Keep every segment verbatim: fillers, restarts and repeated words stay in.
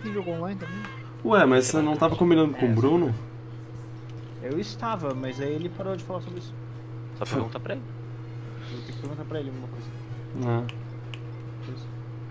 tem jogo online também. Ué, mas você não tava combinando com o Bruno? Eu estava, mas aí ele parou de falar sobre isso. Só pergunta pra ele. Eu tenho que perguntar pra ele alguma coisa. Ah. Isso.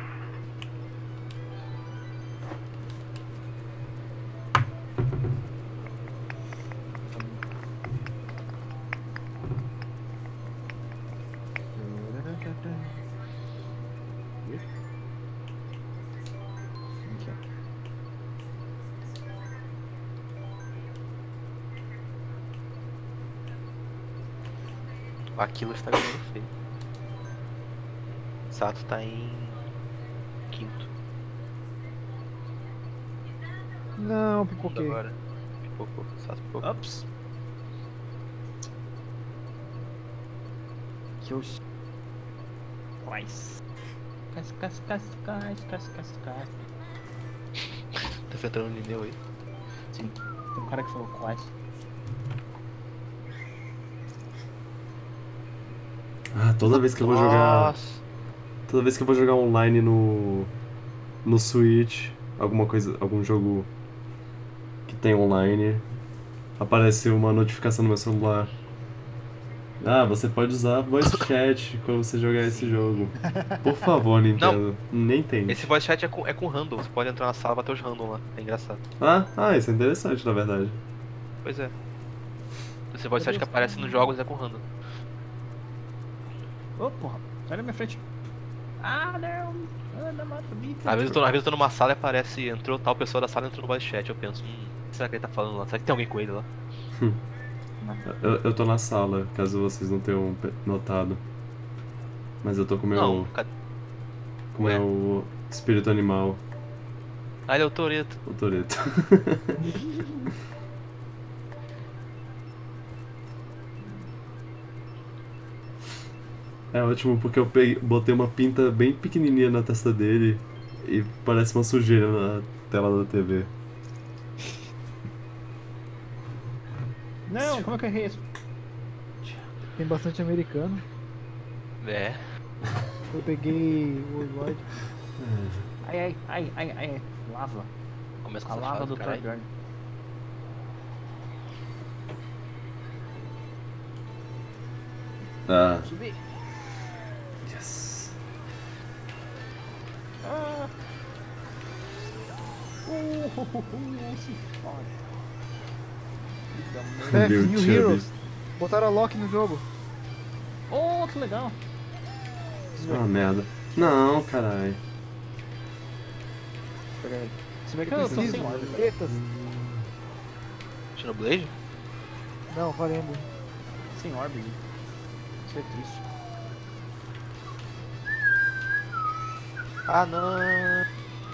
Aquilo está ganhando feio. Sato tá em quinto. Não, pipoquei. Agora. Pipocou. Sato pipocou. Ups. Que eu... Quais. Cas, cas, cas, cas, cas, cas, cas. Tá enfrentando o Nineu aí. Sim, tem um cara que falou quais. Ah, toda vez que eu vou jogar. Nossa. Toda vez que eu vou jogar online no. No Switch, alguma coisa. Algum jogo que tem online, aparece uma notificação no meu celular. Ah, você pode usar voice chat quando você jogar esse jogo. Por favor, Nintendo. Nem tem. Esse voice chat é com, é com random. Você pode entrar na sala e bater os random lá. É engraçado. Ah, ah, isso é interessante, na verdade. Pois é. Esse voice chat que aparece nos jogos é com random. Ô, porra, sai da minha frente. Ah, não. Anda, mata, bicho. Às vezes, eu tô, às vezes eu tô numa sala e aparece, entrou tal pessoa da sala, entrou no voice chat. Eu penso, hum, o que será que ele tá falando lá? Será que tem alguém com ele lá? Eu, eu tô na sala, caso vocês não tenham pe- notado. Mas eu tô com o meu. Não, cadê? Com o Ué. meu espírito animal, Ah, ele é o Toreto. o Toreto. É ótimo porque eu peguei, botei uma pinta bem pequenininha na testa dele e parece uma sujeira na tela da T V. Não, como é que eu errei isso? Tem bastante americano. É. Eu peguei o Worldwide. Ai, ai, ai, ai, ai. Lava. Começa com A essa lava fase, do caralho. Torbjorn. Ah, Subir. yes. Ah. Uh, uh, uh, uh, se fode. É, Meu New Chubby. Heroes. Botaram a Loki no jogo. Oh, que legal. Ah, merda. Não, caralho. Pega ele. Se bem que Eu eu tô preciso, sem ordem. tretas. Xenoblade? Não, valendo. Sem orbe. Isso é triste. Ah, não.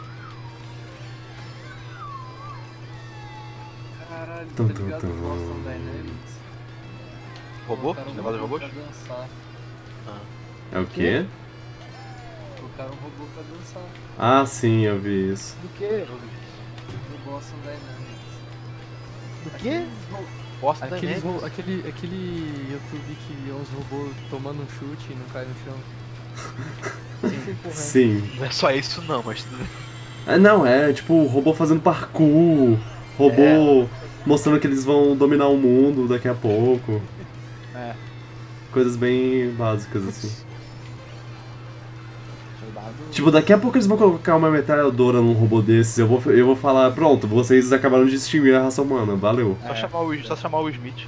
Caralho, Tum, tá tum, ligado tum. no Boston Dynamics? Robô? Colocaram um Negócio de robô robôs? pra dançar. É o quê? Colocaram um robô pra dançar Ah, sim, eu vi isso. Do que? no Boston Dynamics. Do que? Posta Aqueles, também. ro- aquele, aquele YouTube que é uns robôs tomando um chute e não cai no chão. Sim. Não é só isso não, mas tudo bem. É, não, é tipo robô fazendo parkour, robô mostrando que eles vão dominar o mundo daqui a pouco. É. Coisas bem básicas assim. Soldado. Tipo, daqui a pouco eles vão colocar uma metralhadora num robô desses, eu vou, eu vou falar, pronto, vocês acabaram de extinguir a raça humana, valeu. Só, chamar o, só chamar o Smith.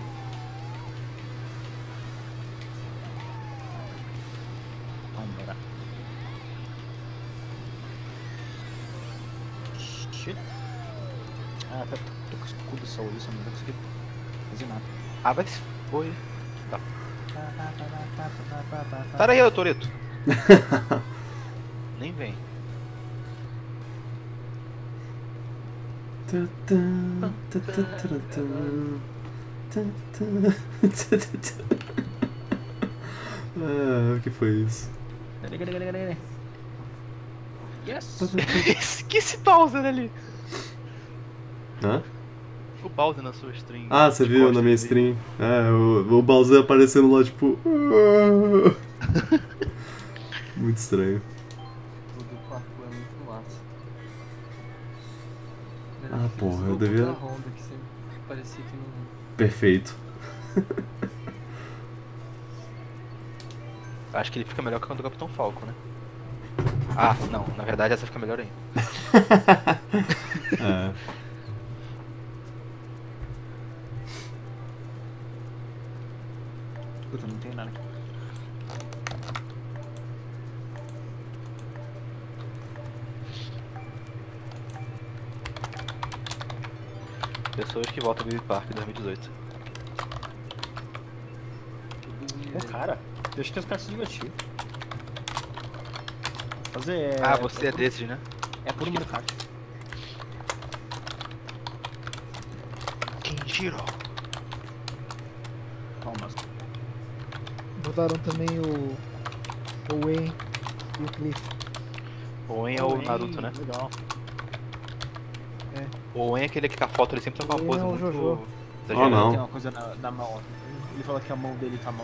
Vambora. Shit. Ah, tá, tô com escudo de saúde, só não vou conseguir fazer nada. Ah, vai se foi. Tá. Sai daí, ô Toreto. Nem vem. Ah, o que foi isso? Yes! Esse- que esse Bowser ali? Hã? O Bowser na sua stream. Ah, você de viu costas na minha ali. stream? É, o, o Bowser aparecendo lá, tipo. Muito estranho. O do parkour é muito massa. Ah, porra, eu Esse devia- da Honda que sempre parecia que não... Perfeito. Acho que ele fica melhor que o do Capitão Falcon, né? Ah, não, na verdade essa fica melhor ainda. É. Puta, não tem nada aqui. Pessoas que voltam ao Baby Park em dois mil e dezoito. Pô, cara, deixa que os caras se divertirem. Fazer é... Ah, você é desses, né? É puro Mario Kart. Kenjiro. Palmas. Botaram também o. O Wayne e o Cliff. O En é o Naruto, né? Legal. O En é aquele que com a foto ele sempre tá com uma O En pose é o muito Jojo. exagerada. Oh, não. Tem uma coisa na, na mão. Ele fala que a mão dele tá mal.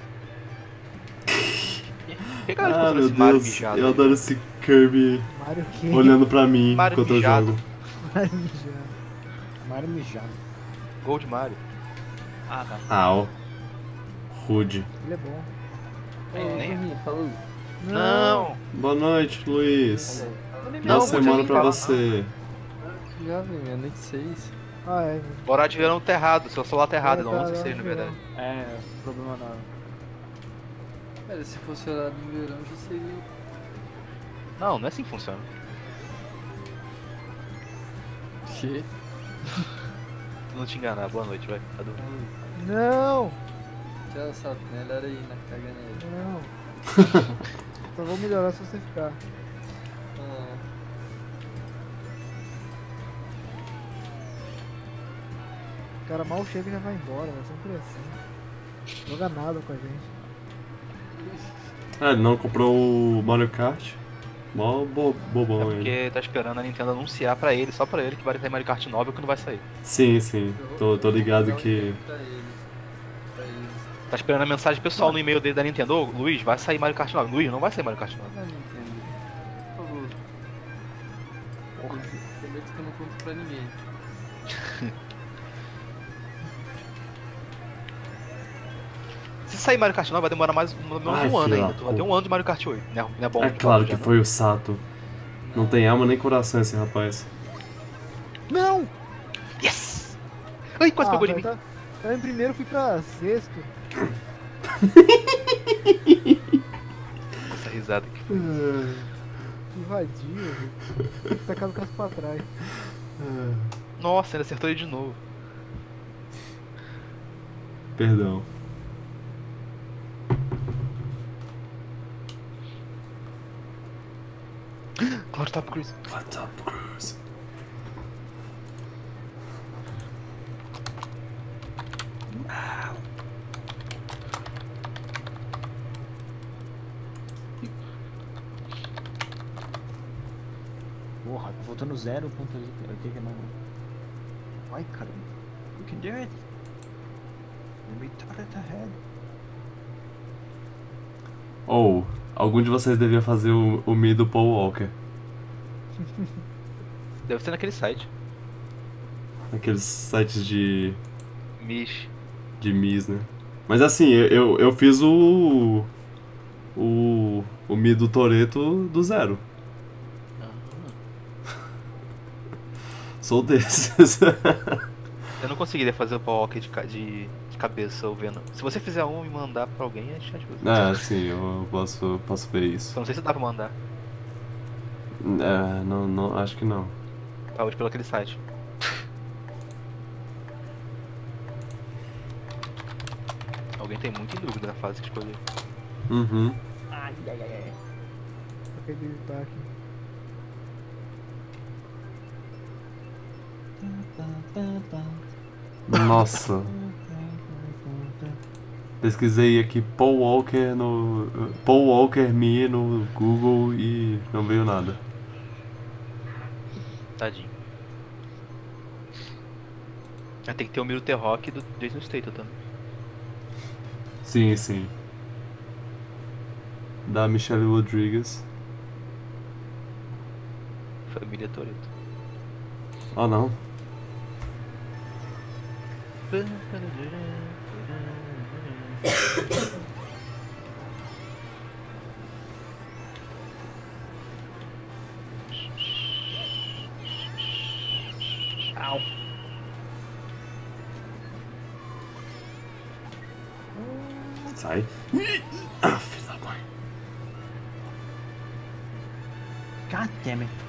Por que a galera Ah, ficou meu esse Mario Deus. mijado Eu aí? adoro esse Kirby Mario que? olhando pra mim Mario enquanto eu mijado. jogo. Mario mijado. Mario mijado. Gol de Mario. Ah, tá. Au. Rude. Ele é bom. É, nem- falou. Não! Boa noite, Luiz. Não, Boa pô, semana tinha pra que falar. você. Já, velho, meia noite seis. Ah, é. O horário de verão tá errado, seu celular tá errado, É, não tá, onze e tá, seis na tá. verdade. É, problema não. Cara, se fosse horário de verão já seria... Não, não é assim que funciona. Que? Tu não te enganar, boa noite, vai. Tá dormindo. Não! Tchau, Sato, melhor aí na caganeira. Não. Só vou melhorar se você ficar. Ah, O cara mal chega e já vai embora, é sempre assim. Não joga nada com a gente. Ah, ele não comprou o Mario Kart? Mó bo É bobão ele. porque tá esperando a Nintendo anunciar pra ele, só pra ele, que vai sair Mario Kart nove ou que não vai sair. Sim, sim. Tô, tô ligado dá um que. e-mail Pra eles. Pra eles. Tá esperando a mensagem pessoal no e-mail dele da Nintendo. Ô, Luiz, vai sair Mario Kart nove. Luiz, não vai sair Mario Kart nove. Não, Nintendo. Por favor. Prometo que eu não conto pra ninguém. Se sair Mario Kart nove vai demorar mais pelo menos Ai, um ano filho ainda. da Tu vai ter um ano de Mario Kart oito. Não é, não é bom. É de claro fato que já, foi o Sato. Não tem alma nem coração esse rapaz. Não! não? Yes! Ai, quase Ah, pegou de velho, mim. tá, tá em primeiro, fui pra sexto. Essa risada aqui. Que vadio, velho. Tacado o caso pra trás. Nossa, ele acertou ele de novo. Perdão. Claro, Top Cruise. What's up, Cruz? Porra, voltando zero ponto ali. O que que não. Ai, caramba. You can do it. You're retarded ahead. Ou, algum de vocês devia fazer o, o Mi do Paul Walker. Deve ser naquele site. Aqueles sites de. Mish. de Mis, né? Mas assim, eu, eu, eu fiz o. O. O Mi do Toretto do zero. Sou desses. Eu não conseguiria fazer o Paul Walker de, ca- de, de cabeça ou vendo. Se você fizer um e mandar pra alguém, é chat. Ah, sim, eu posso, posso ver isso. Só não sei se dá pra mandar. É, não, não, acho que não. Tá hoje pelo aquele site. Alguém tem muito em dúvida na fase que escolher. Uhum. Ai, ai, ai, ai. Só que ele tá aqui. Nossa. Pesquisei aqui Paul Walker no. Paul Walker Me no Google e não veio nada. Tadinho. Aí tem que ter o Miro T-Rock do Jason Statham também. Sim, sim. Da Michelle Rodriguez. Família Toretto. Ah, não. Au. Sai. Ah, filho da mãe. God damn it.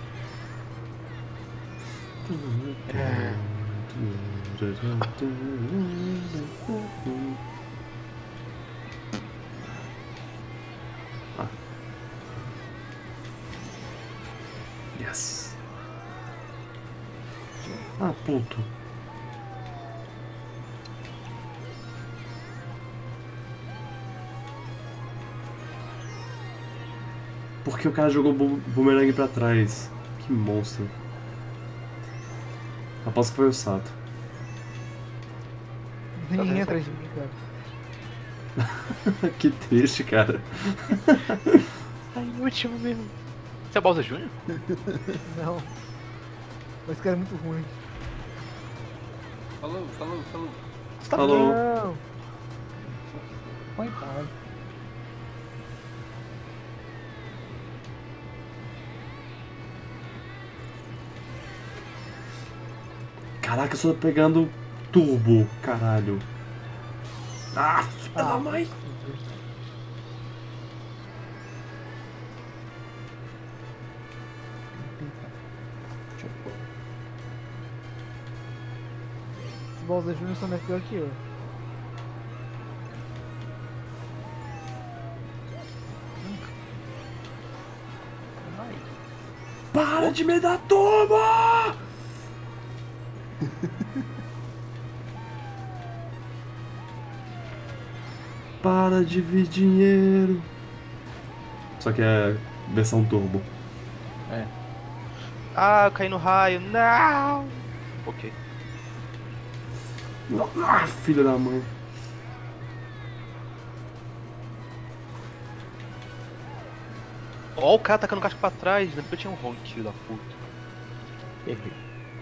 Ah. Yes. Ah, puto. Porque o cara jogou o bu- boomerang pra trás. Que monstro. Aposto que foi o Sato. Nem vendo entra aqui? de mim, cara. Que triste, cara. Tá em último mesmo. Você é Bowser Júnior? Não. Mas esse cara é muito ruim. Falou, falou, falou. Falou. Não. Coitado. Caraca, eu só tô pegando turbo, caralho. Ah, filha da mãe. Os Bowser Júnior são mais pior que eu. Para de me dar turbo! Para de vir dinheiro. Só que é versão turbo. É. Ah, eu caí no raio. Não! Ok. Ah, filha da mãe. Ó, o cara tacando o casco pra trás. Depois eu tinha um ronco, filho da puta. Errei.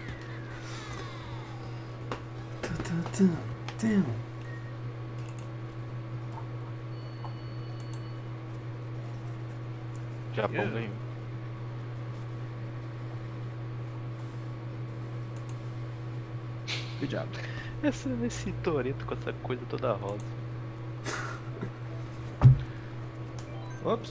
Japão Yeah. ganhou. Good job. Esse, esse Toreto com essa coisa toda rosa. Ops.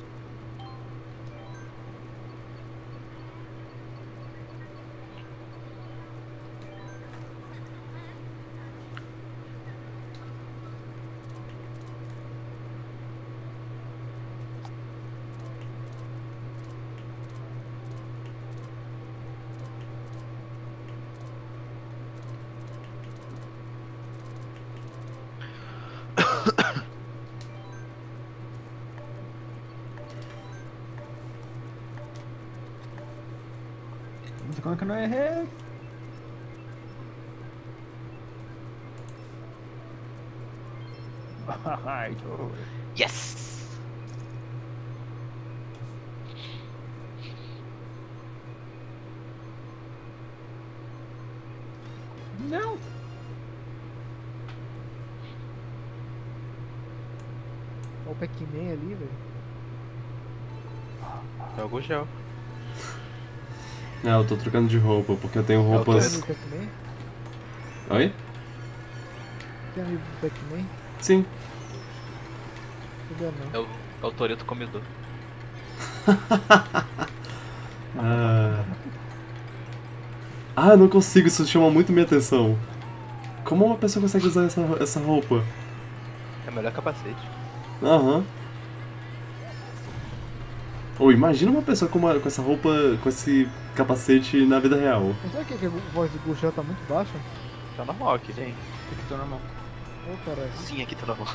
Como é que eu não errei? Ai, tô... Yes! Não! Olha o Pac-Man ali, velho. Joga o gel. É, eu tô trocando de roupa, porque eu tenho tô Tem roupas. amigo do Pac-Man? Oi? Tem amigo do Pac-Man? Sim. Ainda não. É o, é o Toreto comedor. Ah. Ah, eu não consigo, isso chama muito minha atenção. Como uma pessoa consegue usar essa, essa roupa? É o melhor capacete. Aham. Ou imagina uma pessoa com, uma, com essa roupa, com esse capacete na vida real. Mas sabe que, que a voz do Gurgel tá muito baixa? Tá normal aqui. Sim, tem que tô normal. Ô, caralho. Sim, aqui tá normal.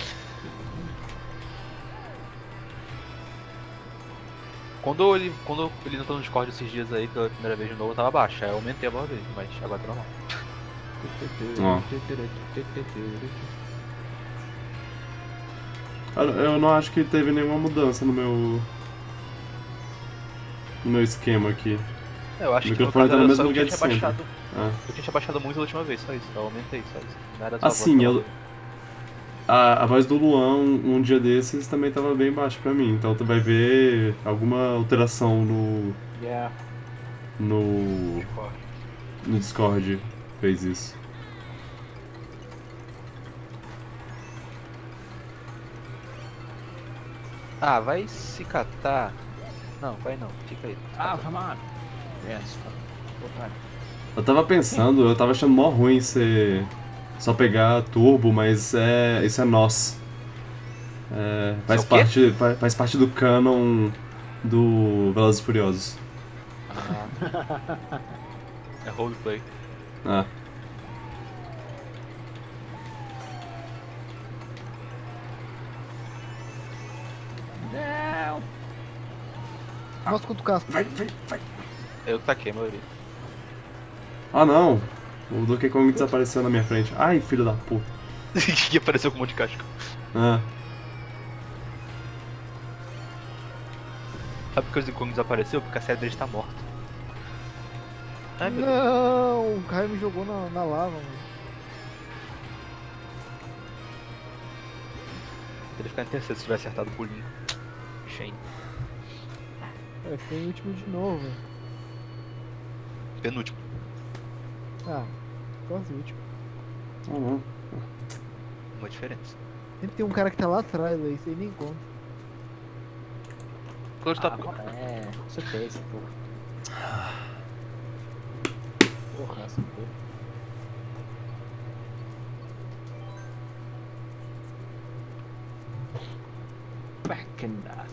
Quando ele, quando ele entrou no Discord esses dias aí, pela primeira vez de novo, tava baixo. Aí eu aumentei a voz dele, mas agora tá normal. Ó. Eu, eu não acho que teve nenhuma mudança no meu. No meu esquema aqui. Eu acho O que no microfone caso tá no era mesmo só eu lugar tinha de sempre. baixado. Ah. Eu tinha baixado muito a última vez, só isso. Eu aumentei, só isso. Não era só a voz Assim, que eu, tava- a, a voz do Luan, um, um dia desses, também tava bem baixa pra mim. Então tu vai ver alguma alteração no. Yeah. no. no Discord. Fez isso. Ah, vai se catar. Não, vai não. Fica aí. Ah, come on. Yes. Otário. Eu tava pensando, eu tava achando mó ruim você só pegar turbo, mas é. isso é nós. É, faz, Isso é o quê? parte, fa- faz parte do canon do Velozes e Furiosos. Ah. É roleplay. Ah. Não. Nossa, quanto casco. Vai, vai, vai. Eu taquei a maioria. Ah não! O Donkey Kong desapareceu na minha frente. Ai, filho da puta. Que apareceu com um monte de casco. Ah. Sabe por que o Zikong desapareceu? Porque a série dele está morta. Ai meu Deus. Não, o Caio me jogou na, na lava, mano. Ele ficar em terceiro se tiver acertado o pulinho. Shane. É, foi o último de novo, velho. Penúltimo. Ah, quase o último. Ah não. Uma diferença. Sempre tem um cara que tá lá atrás, aí você nem conta. Close tá. Ah, é, com certeza, pô. Porra, essa porra. Back in that.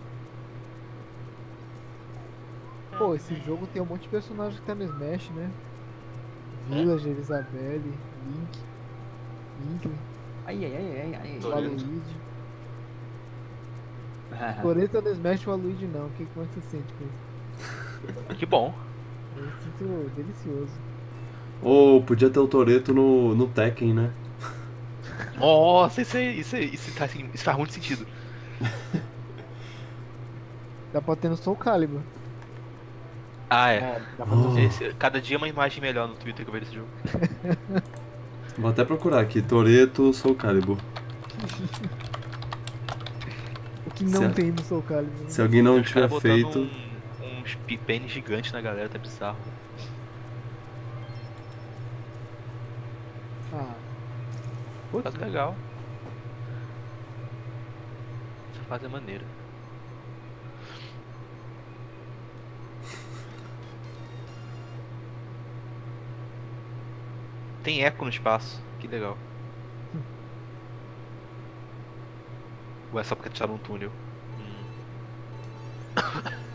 Pô, esse jogo tem um monte de personagem que tá no Smash, né? Villager, Isabelle, Link, Inkling, Ai, ai, ai, ai, ai. o Toreto. Aloyd. Toreto no Smash, o Aloyd não. O que, como é que você sente com isso? Que bom. Eu sinto delicioso. Ou podia ter o Toreto no, no Tekken, né? Nossa, isso aí, isso aí, isso, tá, assim, isso faz muito sentido. Dá pra ter no Soul Calibur. Ah, é. É, dá pra Oh. fazer. Esse- cada dia uma imagem melhor no Twitter que eu vejo esse jogo. Vou até procurar aqui, Toreto Soul Calibur. O que não Se a- tem no Soul Calibur. Se alguém não Os caras tiver botando feito. Um, uns pi- pênis gigantes na galera, tá bizarro. Ah, Faz legal. Essa fase é maneira. Tem eco no espaço, que legal. Ou é só porque tiraram um túnel? Hum.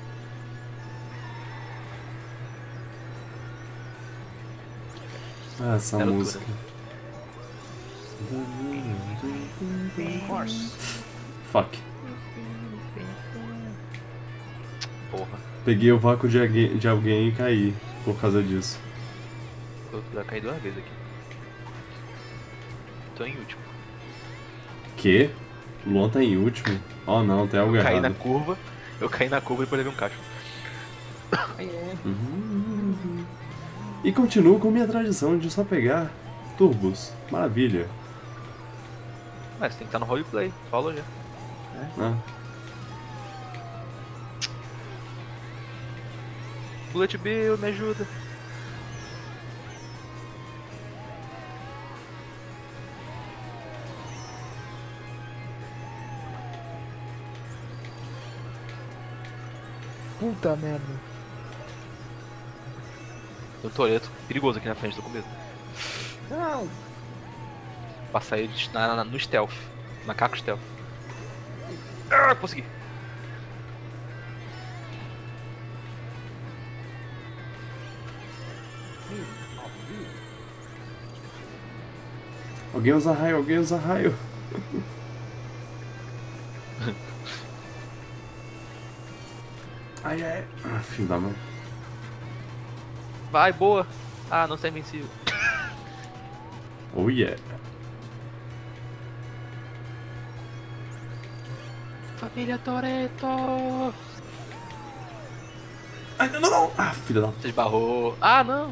Ah, essa É loucura. música. Horse. Fuck. Porra, Peguei o vácuo de alguém, de alguém e caí por causa disso. eu já caí duas vezes aqui. Tô em último. Que? O Luan tá em último? Oh não, tem algo Eu caí na errado. curva, eu caí na curva e depois levei um cacho. Ai, é. Uhum. E continuo com minha tradição de só pegar turbos. Maravilha. Mas tem que estar no roleplay, falou já. Ah, Bullet Bill, me ajuda. puta merda. Tem um Toreto perigoso aqui na frente, tô com medo. Não. Passar ele na, na- no stealth. Na caco stealth. Ah, consegui. alguém usa raio, alguém usa raio. Ai, ai. Ah, filho da mãe. Vai, boa. Ah, não sai invencível. Oh yeah. Família Toreto. Ai, não, não, não. Ah, filha da... Você esbarrou. Ah, não!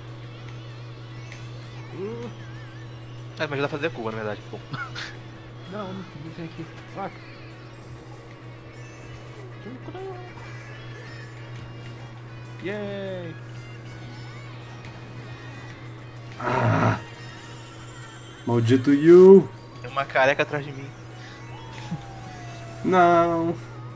É, mas já dá pra fazer a curva, na verdade. Bom. Não, não tem aqui. Fuck. Yay! Ah. Maldito you. Tem uma careca atrás de mim. Não.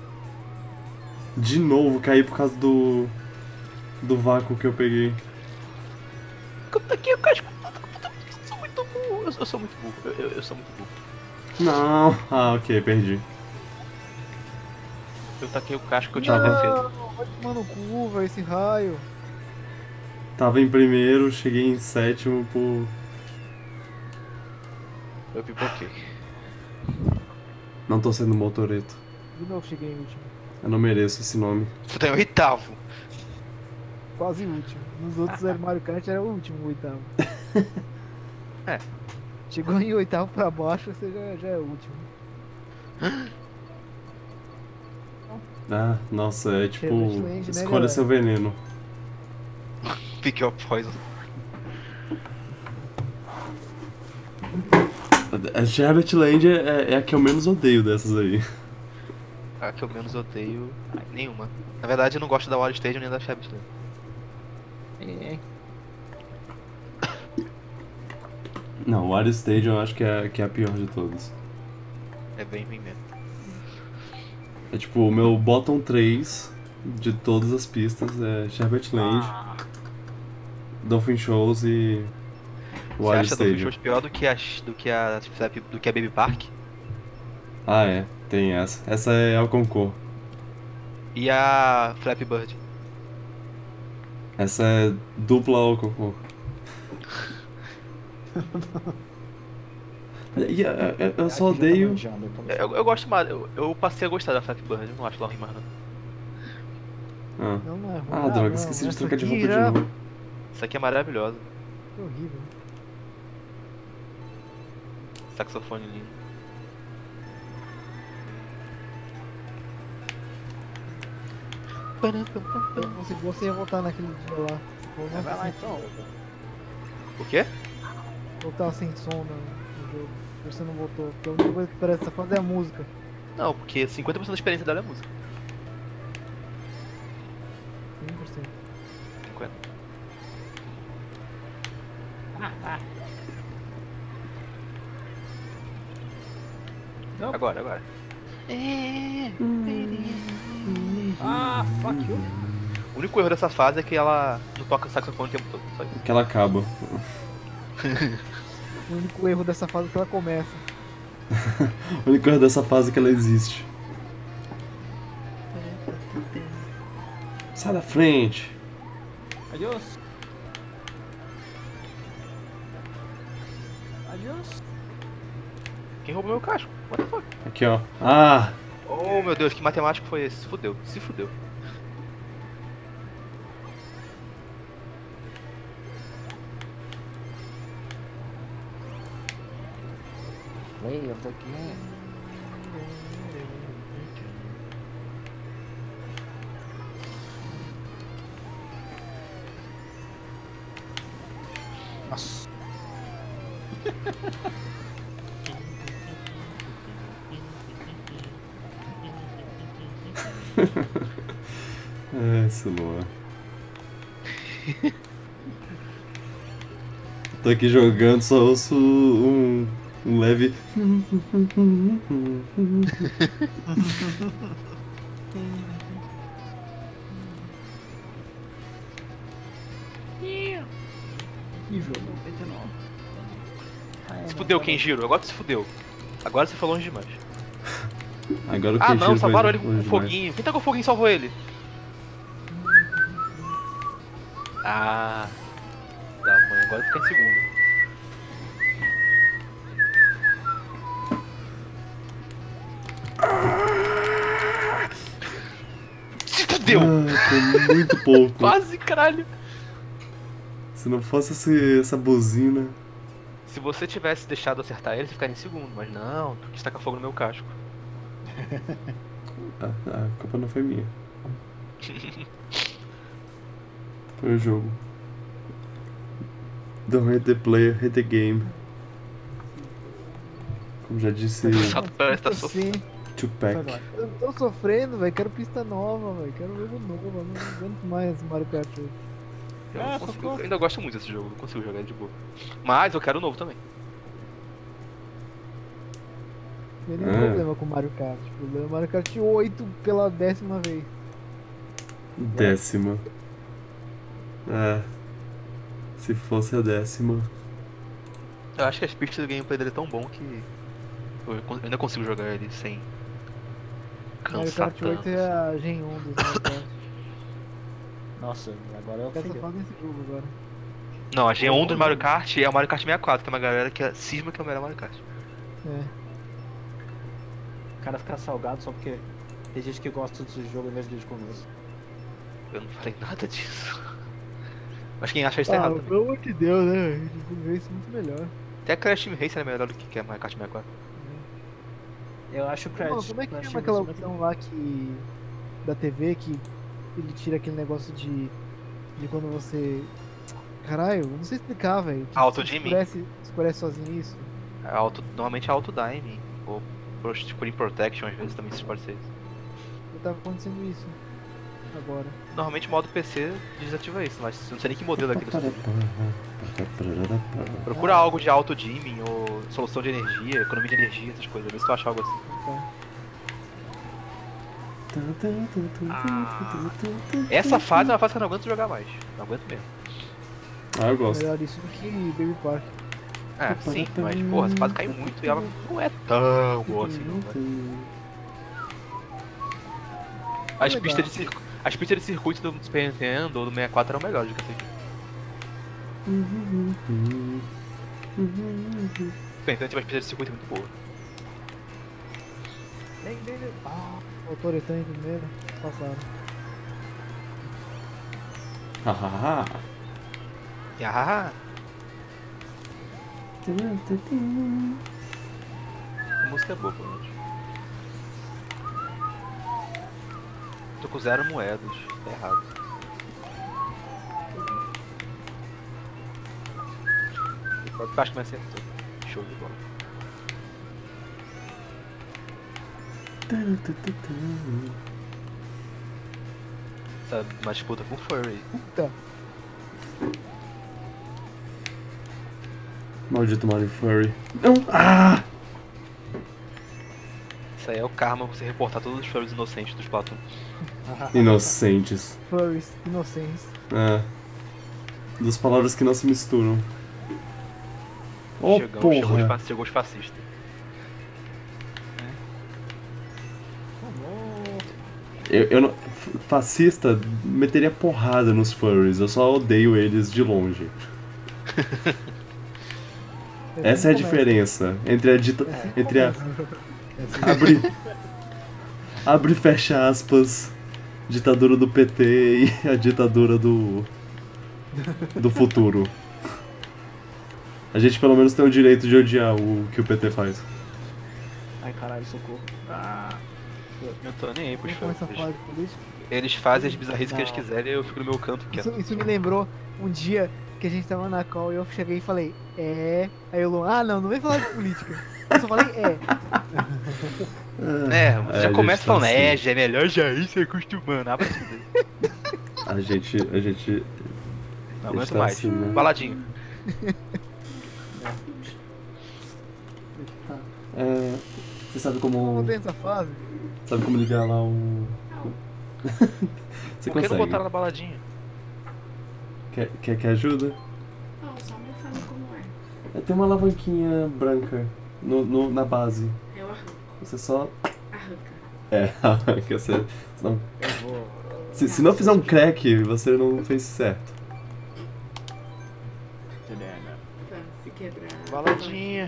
De novo, caí por causa do... Do vácuo que eu peguei. Eu taquei o casco. Eu sou muito burro. Eu, eu sou muito burro. Eu, eu, eu sou muito burro. Não. Ah, ok, perdi. Eu taquei o casco que eu tinha Tá bom. defesa. Não, vai tomar no cu, velho, esse raio. Tava em primeiro, cheguei em sétimo por... Eu pipoquei. Não tô sendo motoreto. De novo cheguei em último. Eu não mereço esse nome. Tu tá em oitavo. Quase último. Nos outros era Mario Kart era o último, o oitavo. É. Chegou em oitavo pra baixo, você já, já é o último. Ah, nossa, é tipo... Challenge Land, né, Escolha galera? seu veneno. Pick your poison. A Sherbet Land é, é a que eu menos odeio dessas aí. A que eu menos odeio. Ai, nenhuma. Na verdade, eu não gosto da Wario Stadium nem da Shabbat Land. É. Não, o Wario Stadium eu acho que é, que é a pior de todas. É bem ruim mesmo. É tipo, o meu bottom três de todas as pistas é Sherbet Land, Dolphin Shows e Você Wario acha do Stadium. Shows pior do que a do que a do que a Baby Park? Ah, é, tem essa. Essa é a Concours. E a Flappy Bird? Essa é dupla ao Concours. E eu, eu- eu só Aqui já tá odeio. manjando, então- Eu, eu gosto mais, eu, eu passei a gostar da Flappy Bird, eu não acho ela ruim mais não. Ah, Não, não é ruim. ah não, droga, não, esqueci de essa trocar de aqui roupa de já- novo. Isso aqui é maravilhosa. Que horrível. Saxofone lindo. Se você ia voltar naquele dia lá. Ou não, Vai lá sem- então. O quê? voltar sem som no, no jogo. Você não voltou. Porque a única coisa que parece fazer é a música. Não, porque cinquenta por cento da experiência dela é música. cem por cento. cinquenta. Agora, agora. Ah, fuck you. O único erro dessa fase é que ela não toca saxofone o tempo todo, só isso. Que ela acaba. O único erro dessa fase é que ela começa. A única coisa dessa fase é que ela existe. Sai da frente. Adiós. Adiós. Quem roubou meu casco? What the fuck? Aqui, ó. Ah! Oh meu Deus, que matemático foi esse? Se fudeu, se fudeu. Way of the game. Nossa. É, Silua. Tô aqui jogando, só ouço um, um leve. Que jogo. Se fudeu, Kenjiro, agora tu se fudeu. Agora você foi longe demais. Agora o Ah Kenshiro não, foi salvaram ele com longe o demais. foguinho. Quem tá com o foguinho e salvou ele? Ah. Da mãe, agora fica em segundo. Se fudeu! Ah, foi muito pouco. Quase, caralho! Se não fosse esse, essa buzina. Se você tivesse deixado acertar ele, você ficaria em segundo. Mas não, tu quis tacar fogo no meu casco. A, a culpa não foi minha. Foi o jogo. Don't hate the player, hate the game. Como já disse Sato parece que tá sofrendo. Sim, Tupac. eu tô sofrendo, velho. Quero pista nova, velho. Quero jogo novo. Eu não aguento mais Mario Kart oito. Eu, Ah, não consigo- socorro. eu ainda gosto muito desse jogo, não consigo jogar ele de boa. Mas eu quero o novo também. Não tem nenhum É. problema com Mario Kart. O problema é Mario Kart oito pela décima vez. Décima. É. Se fosse a décima. Eu acho que as pistas do gameplay dele é tão bom que eu con- eu ainda consigo jogar ele sem Mario cansar Kart oito tanto. é a Gen um dos Mario Kart. Nossa, agora eu Eu só fui. falo desse jogo agora. Não, a G um do Mario Kart é o Mario Kart sessenta e quatro, que é uma galera que é- cisma que é o melhor Mario Kart. É. O cara fica salgado só porque tem gente que gosta desse jogo em vez de conosco. Eu não falei nada disso. Mas quem acha isso tá Ah, errado também. pelo amor de Deus, né? velho? Devia ver isso muito melhor. Até Crash Team Racer é melhor do que que é Mario Kart sessenta e quatro. Eu acho que Mano, como é que chama aquela opção lá que. Da T V que ele tira aquele negócio de. De quando você. Caralho, eu não sei explicar, velho. que Auto-dimming? Escurece, escurece sozinho isso. É auto, normalmente é auto diming ou pro- screen protection às vezes também isso pode ser isso. E tava acontecendo isso. Agora. Normalmente o modo P C desativa isso, mas eu não sei nem que modelo é aquele. Procura algo de auto dimming ou solução de energia, economia de energia, essas coisas, vê se tu acha algo assim. Essa fase é uma fase que eu não aguento jogar mais. Não aguento mesmo. Ah, eu gosto. Melhor isso do que Baby Park. É, sim, mas porra, essa fase cai muito e ela não é tão boa assim não, né? As Legal. pistas de circuito. As pistas de circuito do Super Nintendo ou do sessenta e quatro eram melhores do que essa aqui. Super Nintendo tinha umas pistas de circuito muito boas. Vem, vem, vem. Ah, o Toretão em primeiro. Passaram. Hahaha. E ah, a música é boa, pelo menos. Tô com zero moedas, tá errado. Eu acho que me acertou. Show de bola. Essa é uma disputa com Furry. Puta. Maldito Mario Furry. Não! Ah! Isso aí é o karma você reportar todos os Furries inocentes do Splatoon. Inocentes. Furries, inocentes. É. Duas palavras que não se misturam. Oh, chegou, chegou, os, porra! fa- chegou os fascistas. Eu, eu não. f- Fascista meteria porrada nos furries, eu só odeio eles de longe. Essa é a diferença entre a dita. Entre a. Abre. Abre e fecha aspas. Ditadura do P T e a ditadura do. Do futuro. A gente pelo menos tem o direito de odiar o que o P T faz. Ai caralho, socorro. Ah, Eu tô nem aí pros Vamos começar a Furries. falar de política. Eles fazem as bizarrices que eles Não. quiserem e eu fico no meu canto quieto. Isso, isso me lembrou um dia que a gente tava na call e eu cheguei e falei, é. Aí o Luan, ah não, não vem falar de política. Eu só falei, é. É, você a já gente começa tá falando, assim. é, já é melhor já ir se acostumando. Ah, pra se fuder. A gente. A gente. Não A gente aguento tá mais. assim, né? Baladinho. É, você sabe Como como. tem essa fase? Sabe como ligar lá o. Você Por que não consegue? botaram na baladinha? Quer, quer que ajuda? Não, só me fala como é. É, tem uma alavanquinha branca no, no- na base. Eu arranco. Você só. Arranca. É, arranca. Você, senão- eu vou. se, se não fizer um crack, você não fez certo. Pra se quebrar. Baladinha.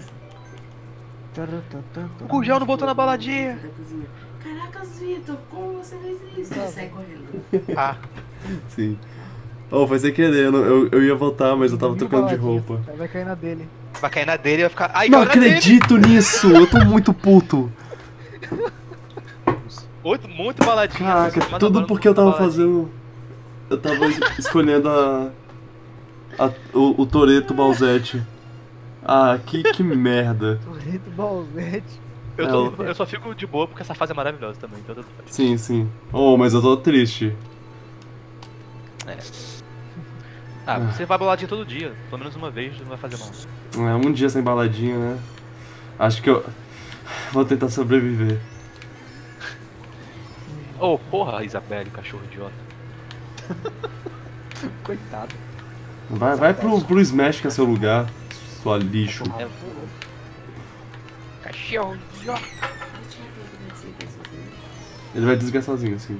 O Gurgel não botou na baladinha. Da cozinha. Caracas, Vitor, como você fez isso? Ele sai correndo. Ah, Sim. Oh, foi sem querer, eu, não- eu, eu ia voltar, mas eu tava Mil trocando de baladinhas. roupa. Aí vai cair na dele. vai cair na dele e vai ficar. Ai, Não caiu na dele. acredito nisso! Eu tô muito puto! Oito, muito baladinha. Caraca, Mas tudo agora porque eu tava baladinha. fazendo. Eu tava es- escolhendo a. a- o, o Toreto Balzete. Ah, que, que merda. Torrento Balzete. Eu, É, tô- eu só fico de boa porque essa fase é maravilhosa também, então tudo faz. Sim, sim. Oh, mas eu tô triste. Ah, você vai baladinha todo dia, pelo menos uma vez, não vai fazer mal. É, um dia sem baladinha, né? Acho que eu vou tentar sobreviver. Oh, porra, Isabelle, cachorro idiota. Coitado. Vai, vai pro, pro Smash que é seu lugar, sua lixo. É, cachorro idiota. Deixa eu ver como é que você vai fazer. Ele vai desligar sozinho, assim.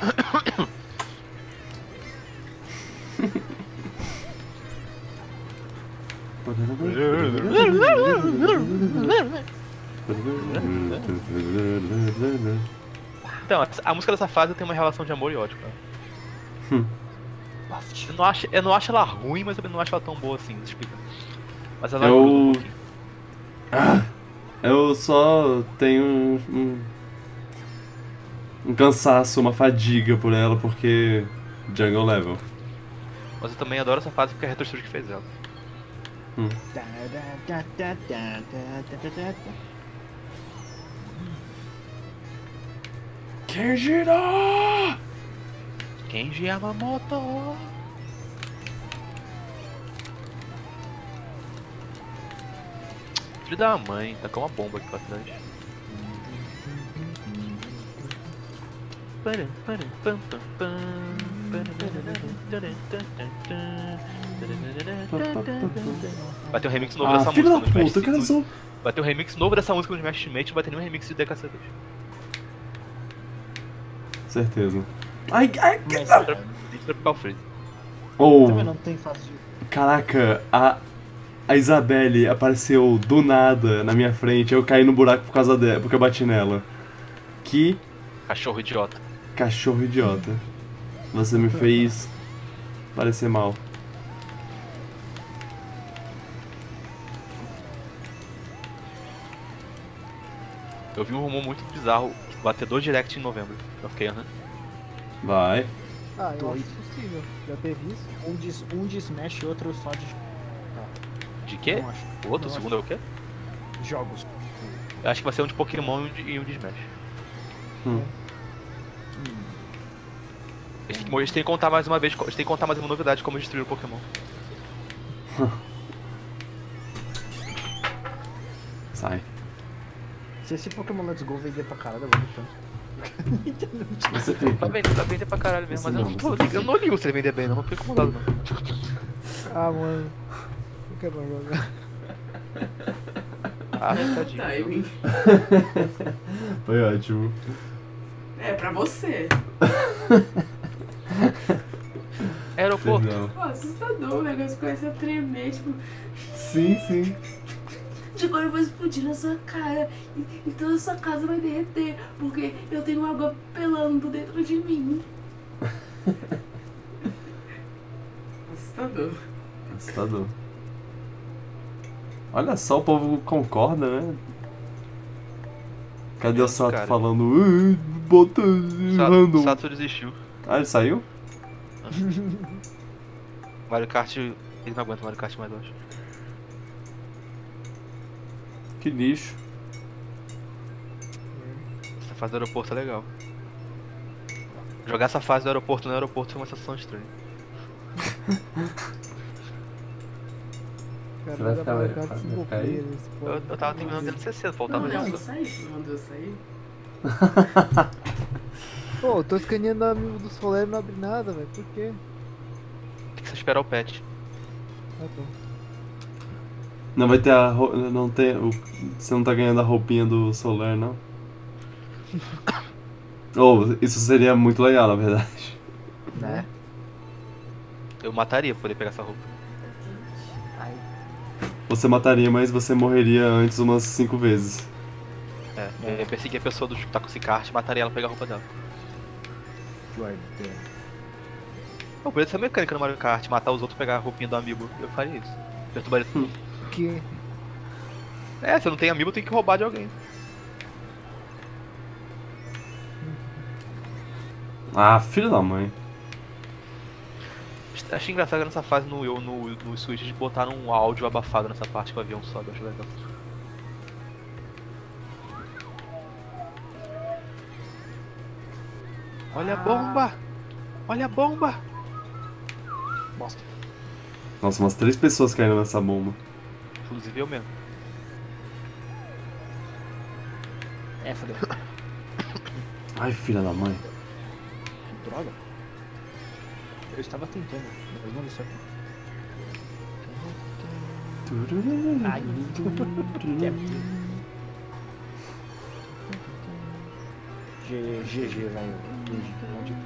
Então, a música dessa fase tem uma relação de amor e ódio, cara. Hum. Eu não, acho, eu não acho ela ruim, mas eu também não acho ela tão boa assim, explica. Mas ela Eu- ajuda um pouquinho. Ah, eu só tenho um, um, um cansaço, uma fadiga por ela, porque Jungle Level. Mas eu também adoro essa fase porque é a Retro Studio que fez ela. Kenjiro! Kenji Yamamoto! Filho da mãe, tacou uma bomba aqui pra trás. Vai ter um remix novo Ah, dessa filho música da no Smash puta, eu quero no- só... Vai ter um remix novo dessa música no Smash Ultimate, não vai ter nenhum remix de D K C dois. Certeza. Ai, ai, que... Mas, Tem que trocar o Freeze. Oh, também não tem fase de... caraca, a... A Isabelle apareceu do nada na minha frente, eu caí no buraco por causa dela, porque eu bati nela. Que Cachorro idiota. cachorro idiota. Você me fez parecer mal. Eu vi um rumor muito bizarro que vai ter dois direct em novembro. Eu fiquei, aham. Vai. Ah, eu Dois. acho possível. Já teve isso? Um de, um de Smash e outro só de... De quê? Não acho. O outro, o Não segundo é o quê? acho. Jogos. Eu acho que vai ser um de Pokémon e um de, e um de Smash. Hum. Eles têm, que, eles têm que contar mais uma vez, eles têm que contar mais uma novidade de como destruir o Pokémon. Sai. Se esse Pokémon Let's Go vender pra caralho, eu vou tanto. Você Vai fica. vender, vai vender pra caralho mesmo, mas eu Não, não, tô, você- eu não ligo se ele vender bem, não, não fico incomodado não. Ah, mano. Não quero mais jogar. Ah, tadinho. Timing. Foi ótimo. É, pra você. Aeroporto. Perdão. Pô, assustador, o negócio começa a tremer, tipo, Sim, sim. de quando eu vou explodir na sua cara e, e toda a sua casa vai derreter, porque eu tenho água pelando dentro de mim. Assustador. Assustador. Olha só, o povo concorda, né? Cadê o Isso, Sato cara. falando? "Ai, bota random. Sato, Sato desistiu. Ah, ele saiu? Mario Kart, ele não aguenta Mario Kart mais, eu acho. Que lixo. Essa fase do aeroporto é legal. Jogar essa fase do aeroporto no aeroporto foi uma sensação estranha. Cara, Você vai dá ficar- pra vai jogar ficar- vai single ficar aí? player nesse Eu, porra. eu tava terminando dentro do C C, faltava Não, não, isso. eu saí, você não mandou eu sair? Pô, eu tô escaneando o amigo do Soler e não abre nada, velho. Por quê? Tem que esperar o patch. Ah, tá. Não vai ter a. ro- Não tem. O... Você não tá ganhando a roupinha do Solar, não? Ou, isso seria muito legal, na verdade. Né? Eu mataria pra poder pegar essa roupa. Ai, Você mataria, mas você morreria antes umas cinco vezes. É, eu persegui a pessoa do que tá com esse kart, mataria ela pra pegar a roupa dela. Jordan. Eu poderia ser mecânica no Mario Kart, matar os outros e pegar a roupinha do amigo. Eu faria isso. Perturbaria tudo. Que... É, se eu não tenho amigo, eu tenho que roubar de alguém. Ah, filho da mãe. Achei engraçado nessa fase no, eu, no, no Switch de botar um áudio abafado nessa parte que o avião sobe, acho legal. Olha a bomba! Olha a bomba! Bosta. Nossa, umas três pessoas caíram nessa bomba. Inclusive eu mesmo. É, fodeu. Ai, filha da mãe. Droga. Eu estava tentando, mas não deu certo. Ai, G G, G, vai. Maldito.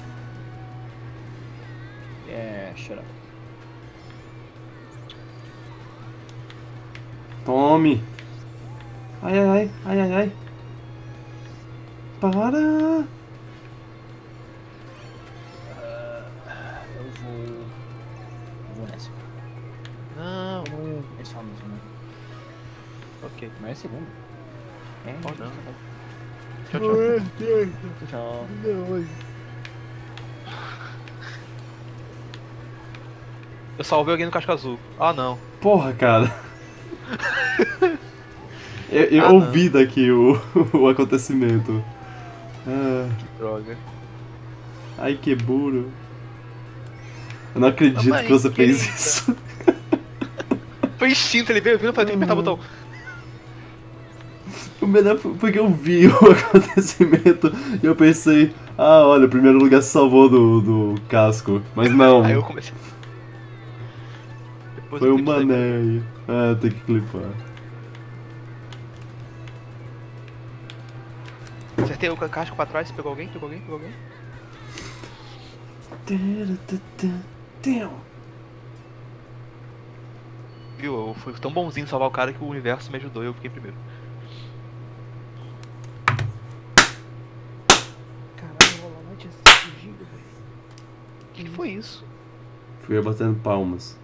É, shut up. Tome! Ai, ai, ai, ai, ai, ai. Para! Eu vou. Vou nessa. Não, É só mesmo, né? ok. Mas é segundo. É, Oh, não. Tchau, tchau. Tchau. Eu salvei alguém no casco azul. Ah, não. Porra, cara. Eu, eu Ah, ouvi daqui o, o acontecimento. Ah, Que droga. ai, que burro. Eu não acredito Mamãe que você fez querida. isso. Foi instinto, ele veio vindo e falei, tem que apertar o botão. O melhor foi porque eu vi o acontecimento e eu pensei, ah, olha, o primeiro lugar se salvou do, do casco. Mas não, Aí eu comecei. Depois foi eu o clipei isso aí. mané. Ah, tem que clipar. Acertei o casco pra trás, pegou alguém, pegou alguém, pegou alguém. Viu, eu fui tão bonzinho em salvar o cara que o universo me ajudou e eu fiquei primeiro. Caralho, rola não tinha fugido, velho. O que foi isso? Fui eu batendo palmas.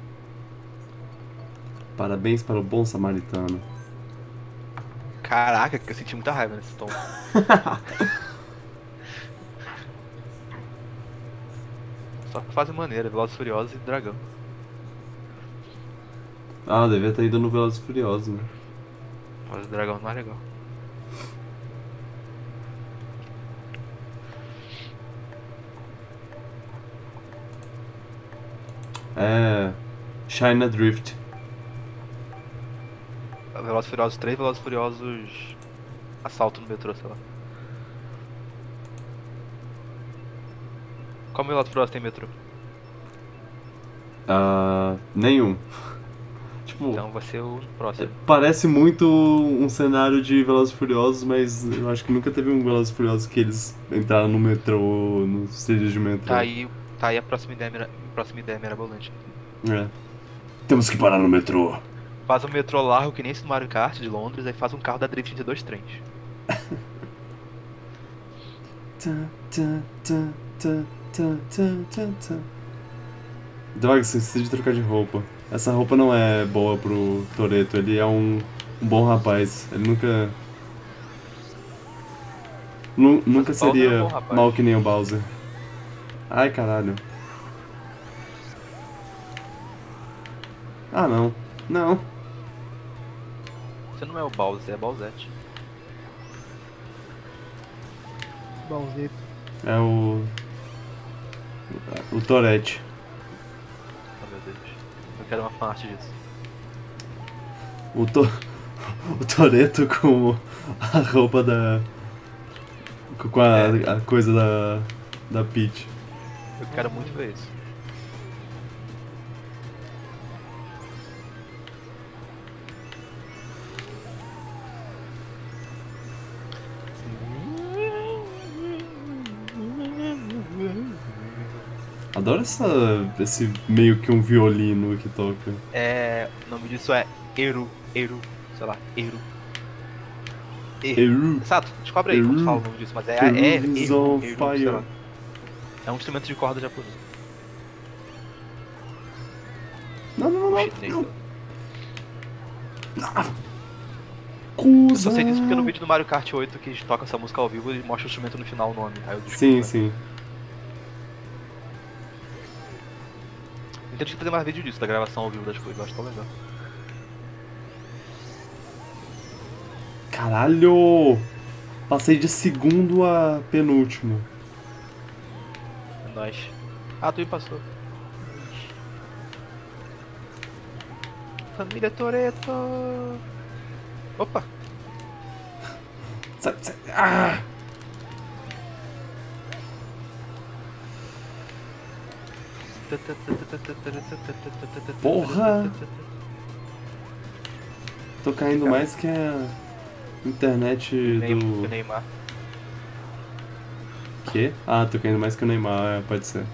Parabéns para o bom samaritano. Caraca, que eu senti muita raiva nesse tom. Só que fase maneira, Velozes e Furiosos e Dragão. Ah, devia ter ido no Velozes e Furiosos, né? Mas o Dragão não é legal. É. China Drift. Velozes e Furiosos três, Velozes e Furiosos... Assalto no metrô, sei lá. Qual Velozes e Furiosos tem metrô? Ah, nenhum. Tipo, Então vai ser o próximo. parece muito um cenário de Velozes e Furiosos, mas eu acho que nunca teve um Velozes e Furiosos que eles entraram no metrô, nos trilhos de metrô. Tá aí, tá aí a próxima ideia, mira- próxima ideia mirabolante. É. Temos que parar no metrô. Faz um metrô largo que nem esse do Mario Kart de Londres, aí faz um carro da Drift de dois trens. Tá, tá, tá, tá, tá, tá, tá, tá. Droga, você precisa de trocar de roupa. Essa roupa não é boa pro Toretto, ele é um, um bom rapaz. Ele nunca. Nu, nunca Mas o Bowser é um seria bom rapaz. mal que nem o Bowser. Ai, caralho. Ah, não. Não. Você não é o Bowser, é Bowsette. Balzeto. É o. O Tourette. Oh meu Deus. Eu quero uma fanart disso. O, to... o Toretto com a roupa da. Com a, É. a coisa da. Da Peach. Eu quero muito ver isso. Adoro essa, esse meio que um violino que toca. É. O nome disso é Eru. Eru. Sei lá, Eru. Eru. Eru. Exato, descobre aí como Eru. fala o nome disso, mas é. é Eru is Eru, on Eru, fire. sei lá. É um instrumento de corda japonês. Não, não, não, Chinês. não. Eu só sei disso porque no vídeo do Mario Kart oito que toca essa música ao vivo, ele mostra o instrumento no final, o nome. Aí eu descubro, Sim, né? sim. Eles têm que fazer mais vídeo disso, da gravação ao vivo das coisas, eu acho tão legal. Caralho! Passei de segundo a penúltimo. É nóis. Ah, tu me passou. Família Toretto. Opa! Sai, sai. Ah! Porra! Tô caindo mais que a internet Nem- do... Neymar. Quê? Ah, tô caindo mais que o Neymar, é, pode ser.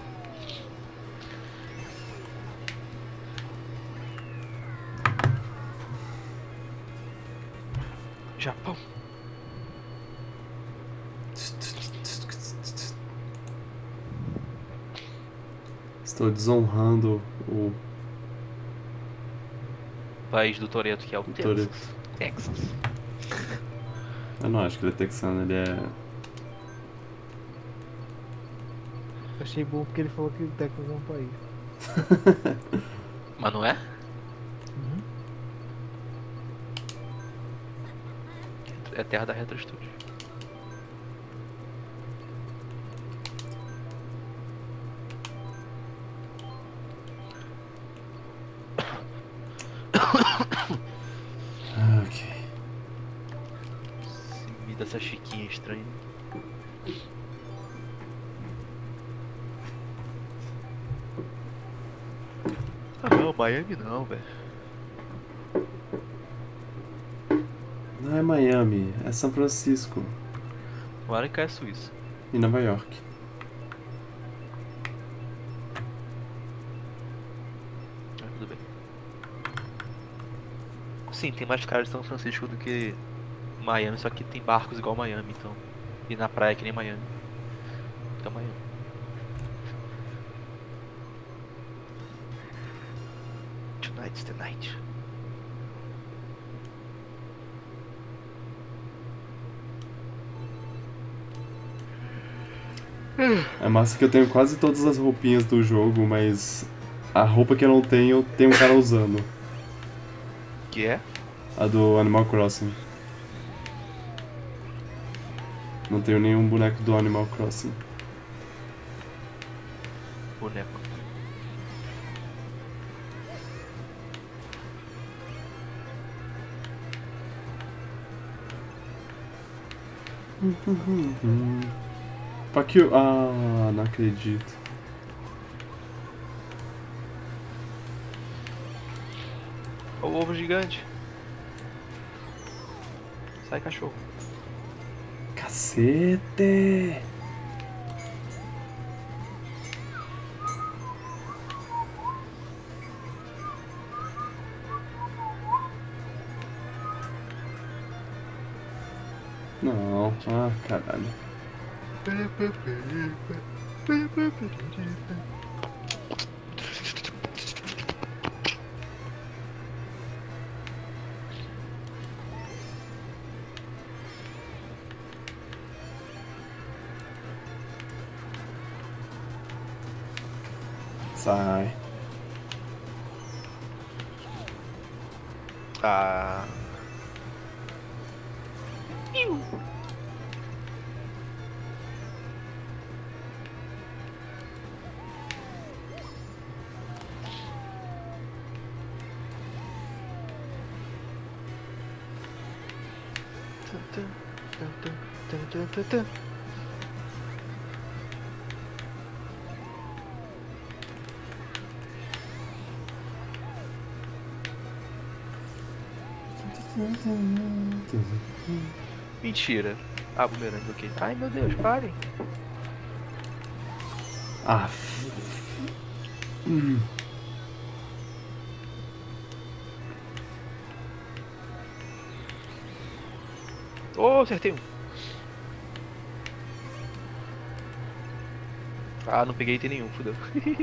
Japão. Estou desonrando o País do Toretto, que é o Texas. Toretto. Texas. Eu não acho que ele é texano, ele é... Achei bom porque ele falou que o Texas é um país. Mas não é? Uhum. É terra da Retro Studio. Ok. Me dá essa chiquinha estranha. Ah não, Miami não, velho. Não é Miami, é São Francisco Tomara que é Suíça. e Nova York. Ah, tudo bem. Sim, tem mais cara de São Francisco do que Miami, só que tem barcos igual Miami, então. E na praia que nem Miami. Então Miami. Tonight's the night. É massa que eu tenho quase todas as roupinhas do jogo, mas a roupa que eu não tenho, tem um cara usando. Que é? A do Animal Crossing. Não tenho nenhum boneco do Animal Crossing. Boneco. Hum. Fuck you. Ah, não acredito. Olha o ovo gigante. Sai, cachorro. Cacete! Não, ah, caralho. Sai. Ah. Mentira. Ah, bumerangue, ok. Ai meu Deus, parem. Ah. Hum. Oh, acertei um. Ah, não peguei item nenhum, fudeu.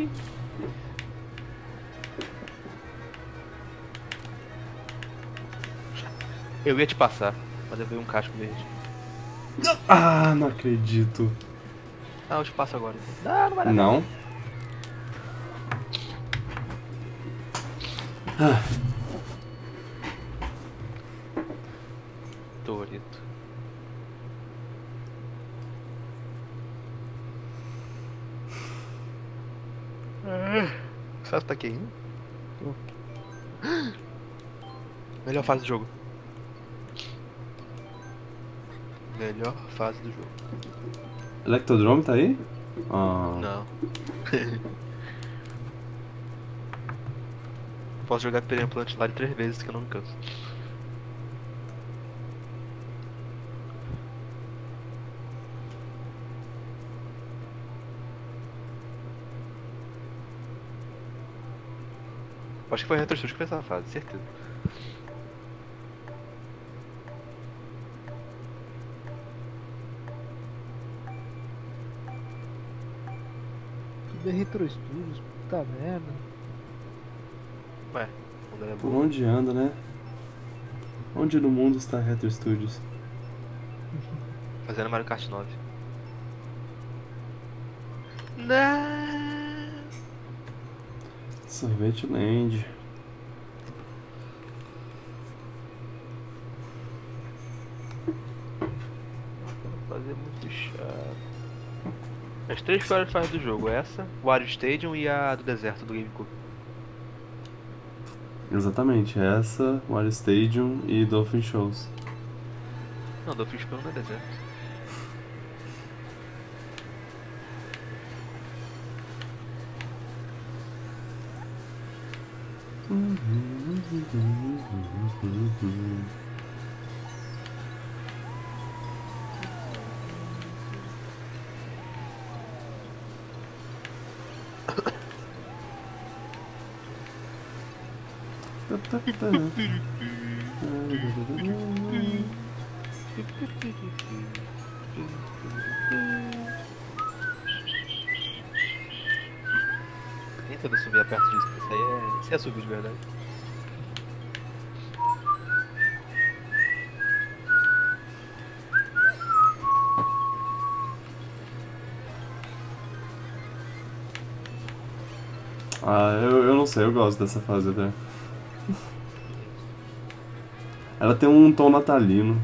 Eu ia te passar, mas eu vi um casco verde. Ah, não acredito. Ah, eu te passo agora. Então. Ah, não vai dar. Não? Ah, Torito. Sabe tá aqui ainda? Tô. Melhor fase do jogo. Melhor fase do jogo. Electrodrome tá aí? Ah, Não. Posso jogar Plant Lari três vezes que eu não me canso. Acho que foi a Retro Studios que fez essa fase, certeza. Tudo é Retro Studios, puta merda. Ué, quando era por boa. onde anda, né? Onde no mundo está Retro Studios? Fazendo Mario Kart nove. Não. Sorvete Land. Fazer muito chato. As três piores fases do jogo, essa, o Wario Stadium e a do deserto do GameCube. Exatamente, essa, Wario Stadium e Dolphin Shows. Não, Dolphin Show não é deserto. Nem tenta subir perto disso, porque isso aí é. Isso é subir de verdade. Ah, eu, eu não sei, eu gosto dessa fase até. Ela tem um tom natalino.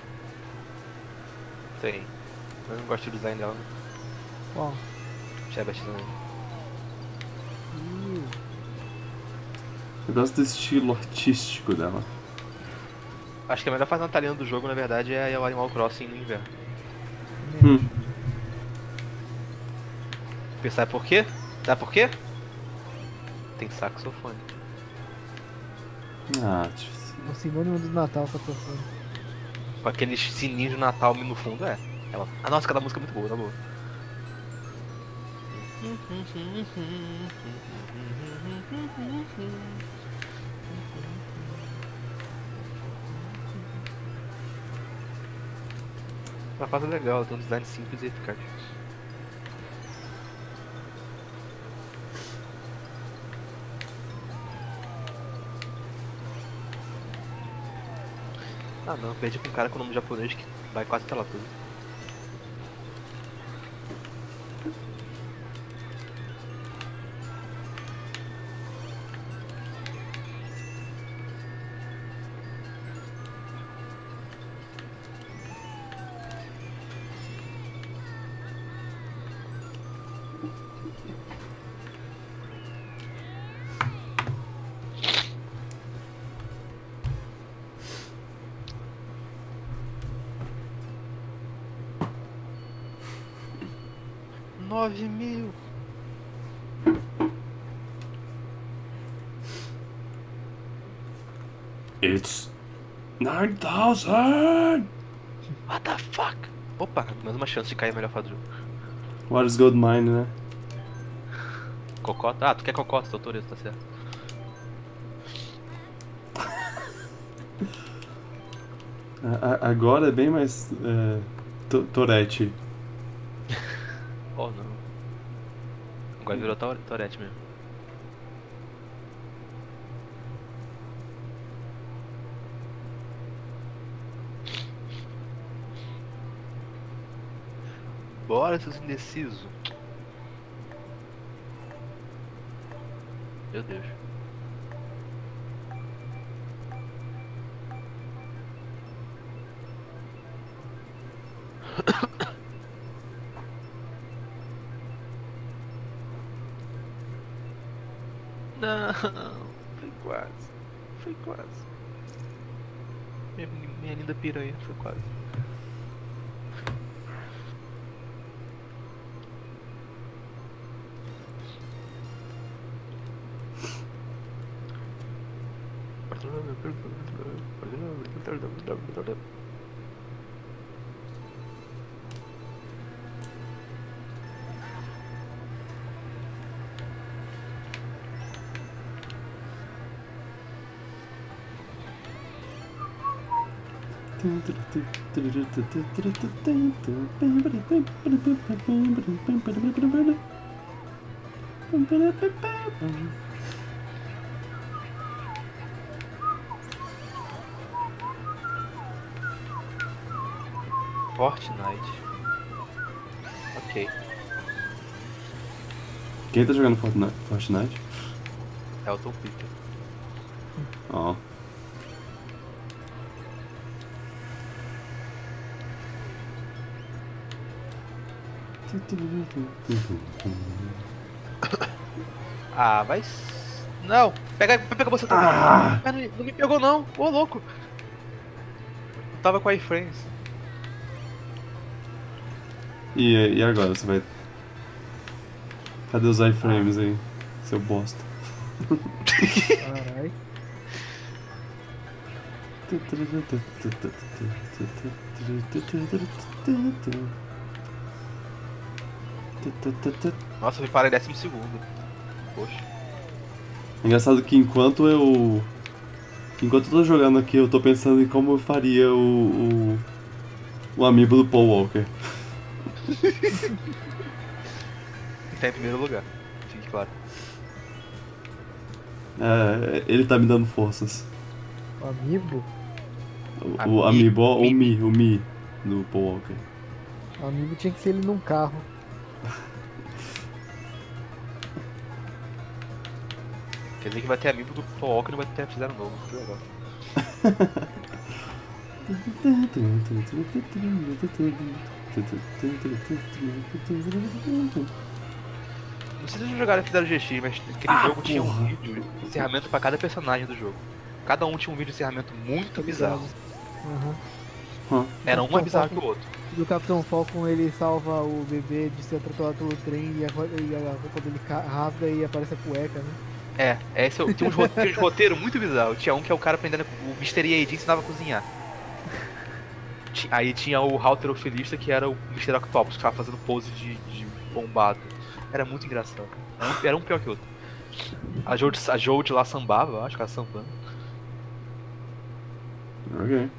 Tem. Eu não gosto do design dela. Ó. Chebet também. Ih, Eu gosto do estilo artístico dela. Acho que a melhor fase natalina do jogo, na verdade, é o Animal Crossing no inverno. Hum. Porque sabe por quê? Sabe por quê? Tem saxofone. Ah, tch, o sinônimo do Natal, saxofone. Com aqueles sininhos de Natal no fundo, é. Ela... Ah, nossa, cada música é muito boa, tá boa. A fase é legal, ela tem um design simples e eficaz. Ah não, perdi com um cara com nome japonês que vai quase até lá tudo. Nove mil. It's nine thousand! What the fuck? Opa, mais uma chance de cair a melhor fase do jogo. What is Gold Mine, né? Cocota? Ah, tu quer cocota, doutor, tá certo. A- a- agora é bem mais. É, to- Tourette. Oh não. Agora virou Tor- Tourette mesmo. Bora, seus indecisos. Meu Deus. Não, foi quase. Foi quase. Minha, minha linda piranha, foi quase. Fortnite. Ok. Quem tá jogando Fortnite? Fortnite? É o Tom Peter. Ó. Ah, vai. s- Não! Pega, pega você também. Ah! Ah, não, não me pegou não. Ô, louco. Eu tava com a iframes. E, e agora, você vai... Cadê os iframes aí, seu bosta? Caralho. Nossa, eu me parei em décimo segundo. Poxa. Engraçado que enquanto eu... Enquanto eu tô jogando aqui, eu tô pensando em como eu faria o... O, o amiibo do Paul Walker. Tá em primeiro lugar. Fique claro. É, ele tá me dando forças. O amiibo? O, o amiibo, ou o Mi, o Mi do Paul Walker. O amiibo tinha que ser ele num carro. Quer dizer que vai ter amigo do Paul Walker e não vai ter fizeram novo. Que legal. Não sei se vocês jogaram Fizeram G X, mas aquele Ah, jogo tinha um porra. vídeo de encerramento pra cada personagem do jogo. Cada um tinha um vídeo de encerramento muito bizarro. Aham. Era um mais bizarro que o outro. Do Capitão Falcon, ele salva o bebê de ser atropelado pelo trem e a, ro- e a roupa dele ca- rasga e aparece a cueca, né? É, é esse, é o- tem uns rote- tem uns roteiros muito bizarros. Tinha um que é o cara aprendendo. O mister E A D ensinava a cozinhar. Ti- Aí tinha o halterofilista que era o mister Octopus, que tava fazendo pose de, de bombado. Era muito engraçado. Era um, era um pior que o outro. A Jode, a Jode lá sambava, eu acho que ela sambando. Ok.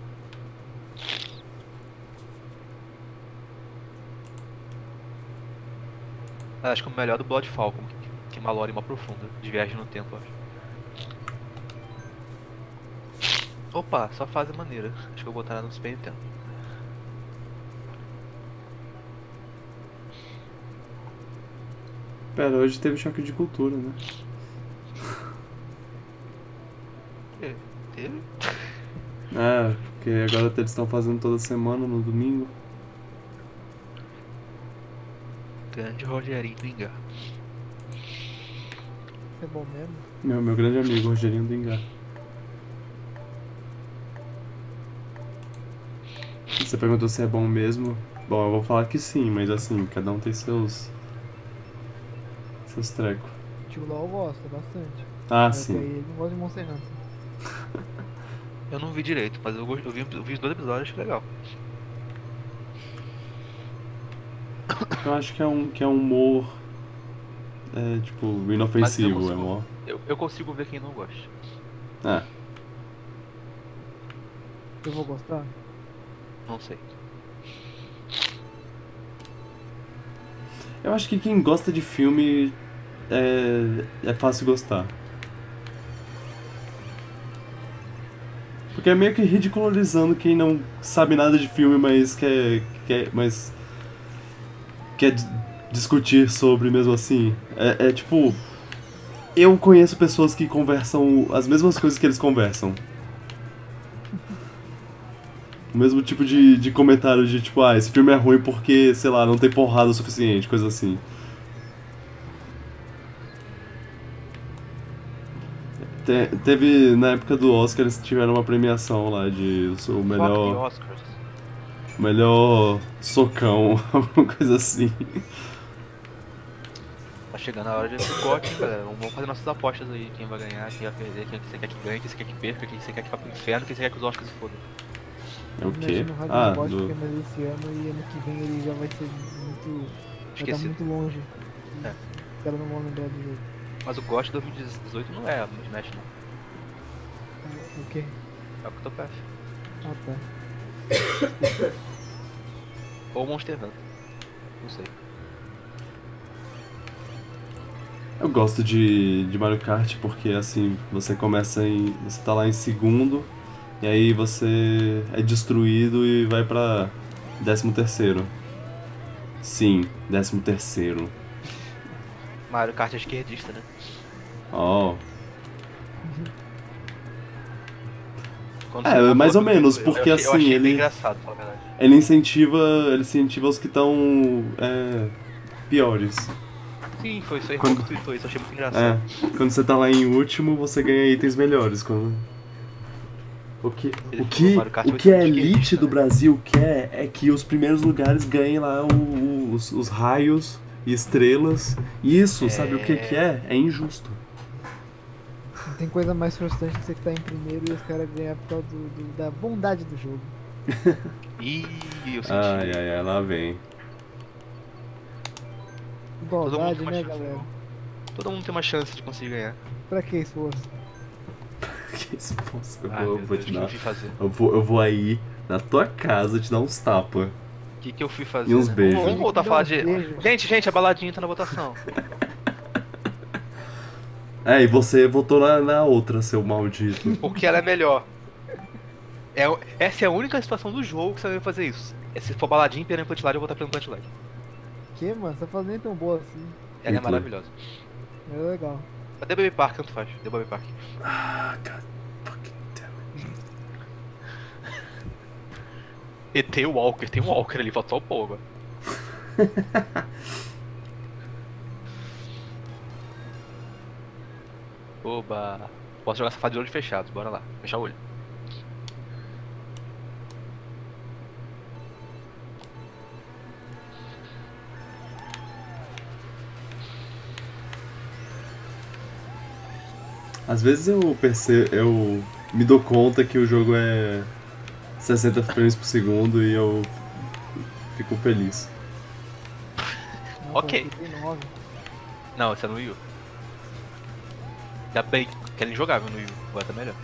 Eu acho que o melhor do Blood Falcon, que, que é uma lore mó profunda, de viagem no tempo, eu acho. Opa, só fase maneira. Acho que eu vou botar ela no Super Nintendo. Pera, hoje teve choque de cultura, né? É, teve? É, porque agora eles estão fazendo toda semana no domingo. Grande Rogerinho do Engar. Isso é bom mesmo. Meu, meu grande amigo, Rogerinho do Engar. Você perguntou se é bom mesmo? Bom, eu vou falar que sim, mas assim, cada um tem seus... seus trecos. O tio Lau gosta bastante. Ah, Mas aí sim. ele não gosta de Monster Hunter. Eu não vi direito, mas eu, gost- eu, vi, eu vi os dois episódios, achei legal. Eu acho que é um, que é um humor... É, tipo, inofensivo, Mas eu é consigo- mó... Eu, eu consigo ver quem não gosta. É. Eu vou gostar? Não sei. Eu acho que quem gosta de filme é, é fácil gostar. Porque é meio que ridicularizando quem não sabe nada de filme, mas quer, quer, mas quer d- discutir sobre mesmo assim. É, é tipo... Eu conheço pessoas que conversam as mesmas coisas que eles conversam. O mesmo tipo de, de comentário de tipo, ah, esse filme é ruim porque, sei lá, não tem porrada o suficiente, coisa assim. Te- teve, na época do Oscar, eles tiveram uma premiação lá de o Fuck the melhor, Oscars. melhor socão, alguma coisa assim. Tá chegando a hora de ser gote, hein, galera. Vamos fazer nossas apostas aí. Quem vai ganhar, quem vai perder, quem você quer que ganhe, quem você quer que perca, quem você quer que vá pro inferno, quem você quer que os Oscars se fodam. É o Mexe quê? no Rádio Ah, Robótica, do... mas esse ano e ano que vem ele já vai ser muito. Vai estar Esquecido. muito longe. É. Os caras não vão lembrar do jogo. Mas o GOT de dois mil e dezoito não é Smash, não. O quê? É o Octopath. Ah tá. Ou Monster Hunter. Não sei. Eu gosto de, de Mario Kart porque, assim, você começa em... Você tá lá em segundo, e aí você é destruído e vai pra décimo terceiro. Sim, décimo terceiro. Mario Kart é esquerdista, né? Oh. Quando É, você falou mais ou do- menos, eu porque, achei- eu assim, achei ele- bem engraçado, pra falar a verdade. Ele incentiva, ele incentiva os que estão é, piores. Sim, foi isso aí. Quando- Quando... que tweetou isso, eu achei muito engraçado. É, quando você tá lá em último, você ganha itens melhores. Quando... O que, Ele o falou, que, Mario Kart o vai que ser a esquerdista, elite do né? Brasil quer é que os primeiros lugares ganhem lá o- o- os, os raios e estrelas. Isso, sabe o que que é? É injusto. Não tem coisa mais frustrante que você que tá em primeiro e os caras ganhar por causa do, do- da bondade do jogo. Ih, eu senti. Ai, ai, ai, lá vem. Todo mundo Igualdade, tem uma né, chance. galera? Todo mundo tem uma chance de conseguir ganhar. Pra que esforço? Que esforço, eu Ai, vou, meu vou Deus, te o que dar. eu fui fazer? Eu vou, eu vou aí na tua casa te dar uns tapas. O que, que eu fui fazer? E uns né? beijos. Vamos, vamos voltar a Dá falar uns de. beijos. Gente, gente, a baladinha tá na votação. É, e você votou na, na outra, seu maldito. Porque ela é melhor. É, o- essa é a única situação do jogo que você deve fazer isso. É se for baladinha e pena Plant Light, eu vou votar pelo Plant Light. Que, mano? Você tá fazendo nem tão boa assim. Ela é Hitler. maravilhosa. É legal. The Baby Park, tanto faz. The Baby Park. Ah, god fucking damn it. E tem o Walker, tem um Walker ali, falta só o Paul agora. Oba! Posso jogar safado de olhos fechados, bora lá. Fechar o olho. Às vezes eu percebo, eu me dou conta que o jogo é sessenta frames por segundo e eu fico feliz. Nossa, Ok. aqui tem nove. Não, esse é no Wii U. Ainda bem que ele é injogável no Wii U, agora tá melhor.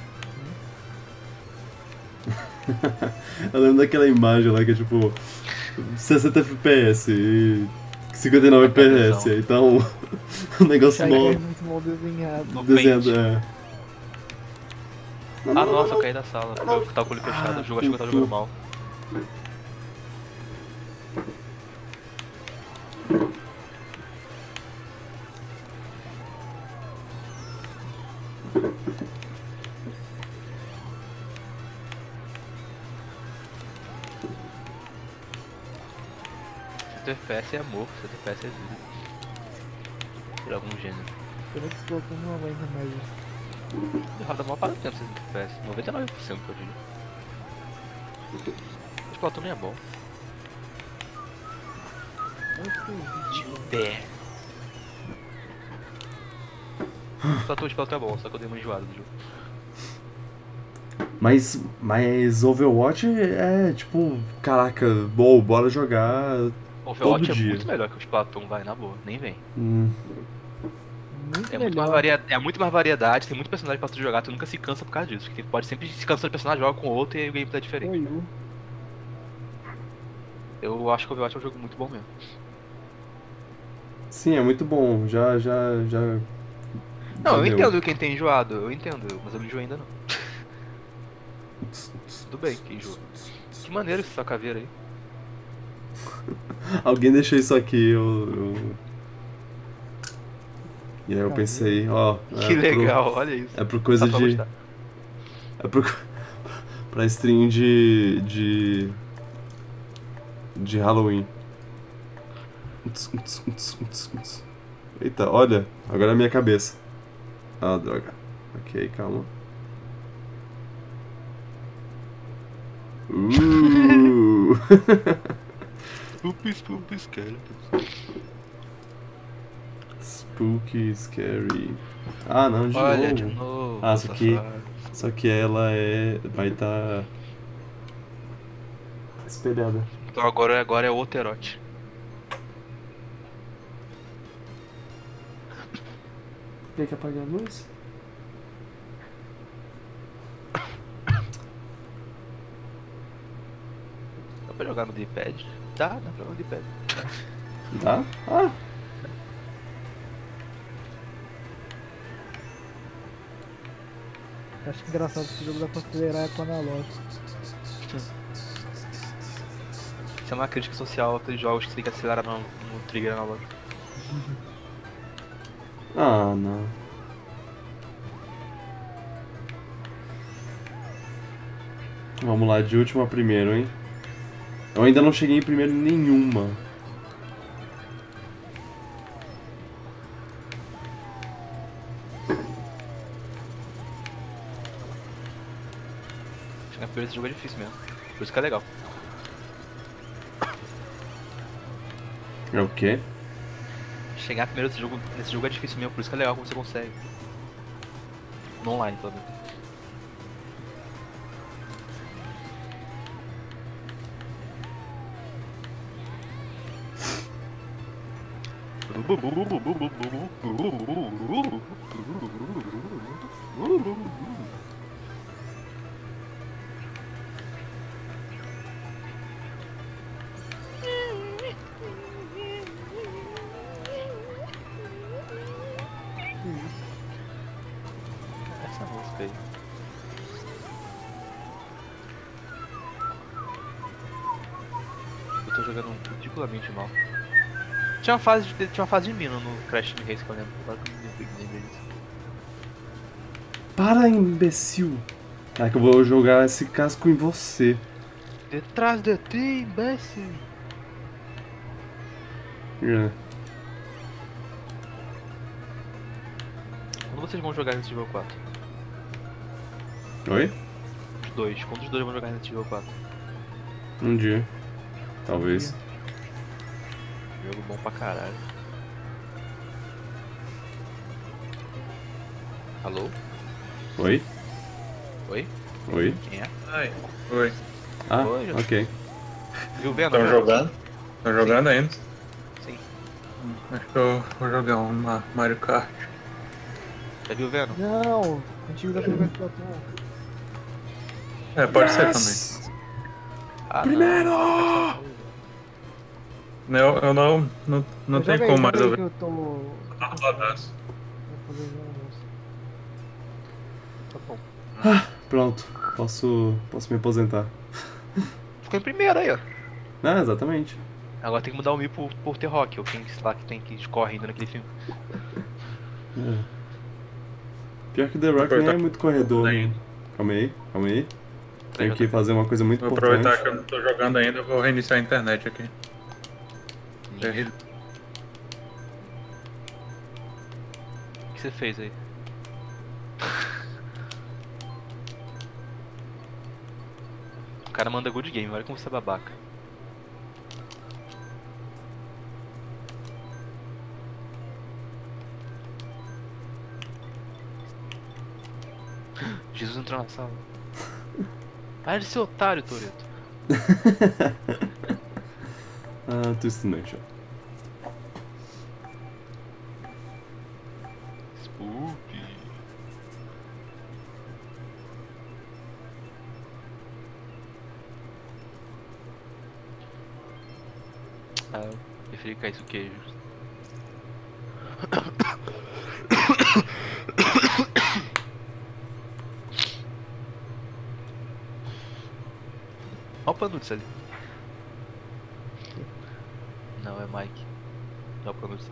Eu lembro daquela imagem lá que é tipo sessenta F P S e cinquenta e nove F P S, então o negócio Tiger mó é muito mal desenhado. No desenhado. Paint. É. Ah, nossa, eu caí da sala. Eu tava com o olho fechado, o jogo achou que eu tava jogando mal. cento F P S é amor, cento F P S é vida. Por algum gênero. Pena que esse Splatoon não aguenta mais isso. Ele roda mal para o tempo cento F P S, noventa e nove por cento que eu diria. O Splatoon nem é bom. Eu sei, É. O Splatoon, o Splatoon é bom, só que eu dei uma enjoada do jogo. Mas, mas Overwatch é tipo, caraca, bom, bora jogar. O Overwatch Todo é dia. muito melhor que o Splatoon, vai, na boa, nem vem. Hum, muito É muito, mais melhor. varia... é muito mais variedade, tem muito personagem pra tu jogar, tu nunca se cansa por causa disso. Porque tu pode sempre se cansar de personagem, joga com outro e aí o gameplay é diferente. Oi, U. Eu acho que o Overwatch é um jogo muito bom mesmo. sim, é muito bom. Já, já, já. Não, eu já deu. entendo quem tem enjoado, eu entendo, mas eu não enjoei ainda não. Tudo bem, que enjoa. Que maneiro esse sua caveira aí. Alguém deixou isso aqui, eu. eu... E aí eu Caveira. pensei, ó. é que pro- legal, olha isso. É pro coisa Dá pra de. gostar. É pro, pra stream de. de. de Halloween. Uts, uts, uts, uts, uts. Eita, olha, agora é a minha cabeça. Ah, droga. Ok, calma. Uh! Spooky, spooky, scary. Spooky, scary. Ah, não, de Olha, novo. de novo. Ah, só que, safado. só que ela é. vai estar. Tá espelhada. Então agora, agora é o Oterote. Tem que apagar a luz? Dá pra jogar no D-pad? Dá, dá pra jogar no D-pad. Dá? Ah! Eu acho engraçado que esse jogo dá pra acelerar com o analógico. Isso é uma crítica social dos jogos que você tem que acelerar no, no trigger analógico. Ah, não. Vamos lá, de última a primeiro, hein? Eu ainda não cheguei em primeiro em nenhuma. Chegar primeiro esse jogo é difícil mesmo. Por isso que é legal. É o quê? Chegar primeiro nesse jogo, nesse jogo é difícil mesmo, por isso que é legal como você consegue. No online, pelo menos. Essa música aí. Eu tô jogando ridiculamente mal. Tinha uma fase de, tinha uma fase de mina no Crash Team Race que eu lembro. Agora que eu não lembro disso. Para, imbecil! Cara, que eu vou jogar esse casco em você. Detrás de ti, imbécil! É. Quando vocês vão jogar Resident Evil quatro? Oi? Os dois. Quando os dois vão jogar Resident Evil quatro? Um dia. Talvez. Jogo bom pra caralho. Alô? Oi? Oi? Oi? Quem é? Ai, oi. Ah, Oi, já- ok. Viu vendo? Estão jogando? Estão jogando ainda? Sim. Hum, Acho que eu vou jogar um Ma- Mario Kart. Já viu vendo? Não, contigo dá pra jogar Splatoon. É, pode ser Yes! Ah, Primeiro! não. também. Eu, eu não, não, não Joga tem aí, como mais joga aí eu que ver. eu tô... Vou Arroladaço. fazer um almoço. Tá bom. Pronto, posso, posso me aposentar. Ficou em primeiro aí, ó. Ah, exatamente. Agora tem que mudar o Mi por, por The Rock, ou quem sei lá que tem que corre ainda naquele filme. É. Pior que The Rock nem é muito corredor, né? Calma aí, calma aí. Tenho que fazer uma coisa muito Vou importante. aproveitar que eu não tô jogando ainda, eu vou reiniciar a internet aqui. Terrível. O que você fez aí? O cara manda good game, olha como você é babaca. Jesus entrou na sala. Ah, ele é seu otário, Toreto. Ah, Twisted Nation. Spooky. Ah, eu preferi que caísse o queijo. Olha o Panuts ali. Não, é Mike. Não é o Panuts.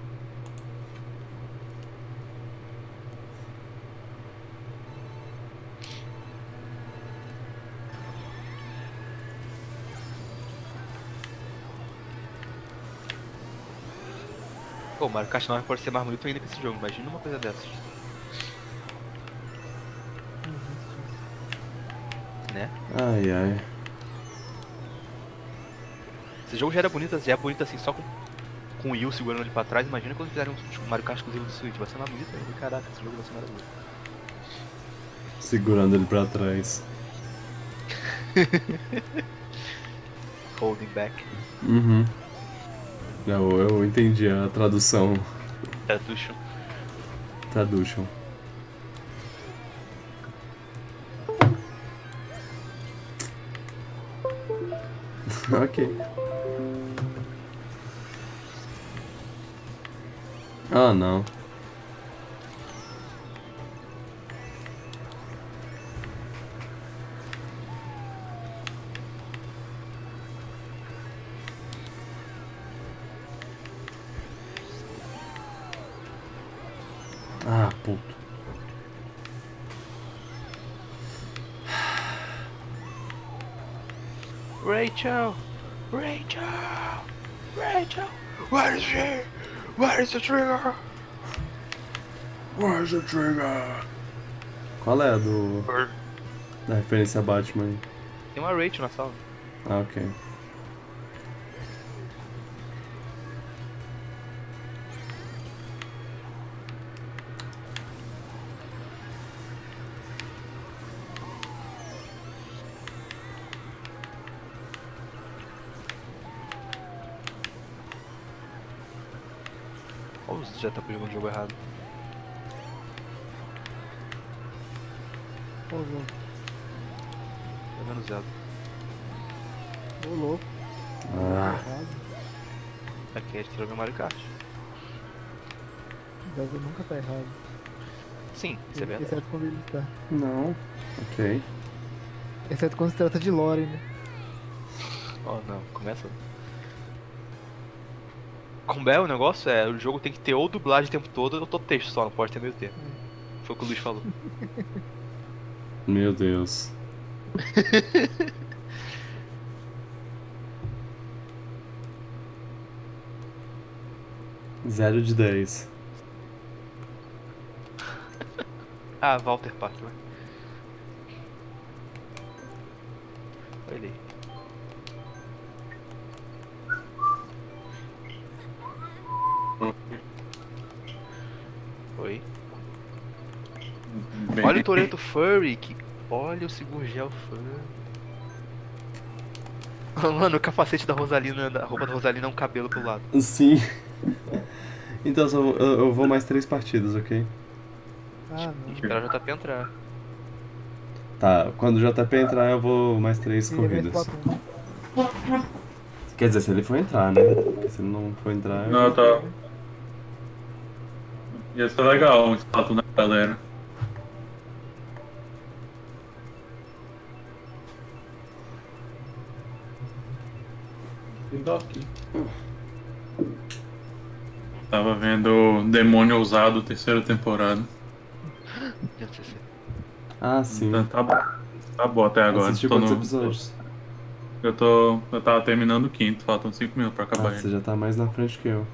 Pô, o Mario Kart nove pode ser mais bonito ainda que esse jogo, imagina uma coisa dessas. Né? Ai, ai. Esse jogo já era bonito, já é bonito assim, só com, com o Wii U segurando ele pra trás. Imagina quando fizerem um tipo, Mario Kart exclusivo do Switch, vai ser mais bonito ainda. Caraca, esse jogo vai ser maravilhoso. Segurando ele pra trás. Holding back. Uhum. Eu, eu entendi a tradução. Traduction. Traduction. Ok. Ah, não. Ah, puto. Rachel! Rachel! Rachel! Where is she? Where is the trigger? Where's the trigger? Qual é a do... da referência a Batman aí? Tem uma Rachel na sala. Ah, ok. Ou você já tá jogando o jogo errado? Ô, louco. Tá vendo Zelda? Ô, louco. Ah. Errado. Aqui a gente tirou meu Mario Kart. Zelda nunca tá errado. Sim, isso é verdade. Exceto quando ele está. Não. Ok. Exceto quando se trata de lore, né? Oh não, começa. Como é o negócio? É, o jogo tem que ter ou dublagem o tempo todo ou todo texto só, não pode ter meio termo. Foi o que o Luiz falou. Meu Deus. Zero de dez. Ah, Walter Park, vai. Olha ele aí. Oi. Bem- Olha o Toreto Furry, que... olha o Sigurgel Furry. Mano, o capacete da Rosalina, a roupa da Rosalina é um cabelo pro lado. Sim. Então só vou- eu, eu vou mais três partidas, ok? Ah, não. Espera o J P entrar. Tá, quando o J P entrar eu vou mais três Ele vai corridas. Splatoon. Quer dizer, se ele for entrar, né? Porque se ele não for entrar... eu- Não, tá. Ia ser legal um status na galera. Aqui. Tava vendo Demônio Ousado, terceira temporada. Deve ser. Ah, sim. Então, tá bom. Tá bom até agora. Assistiu Tô quantos no- episódios? Eu tô. Eu tava terminando o quinto, faltam cinco minutos pra Ah, acabar você ele. já tá mais na frente que eu.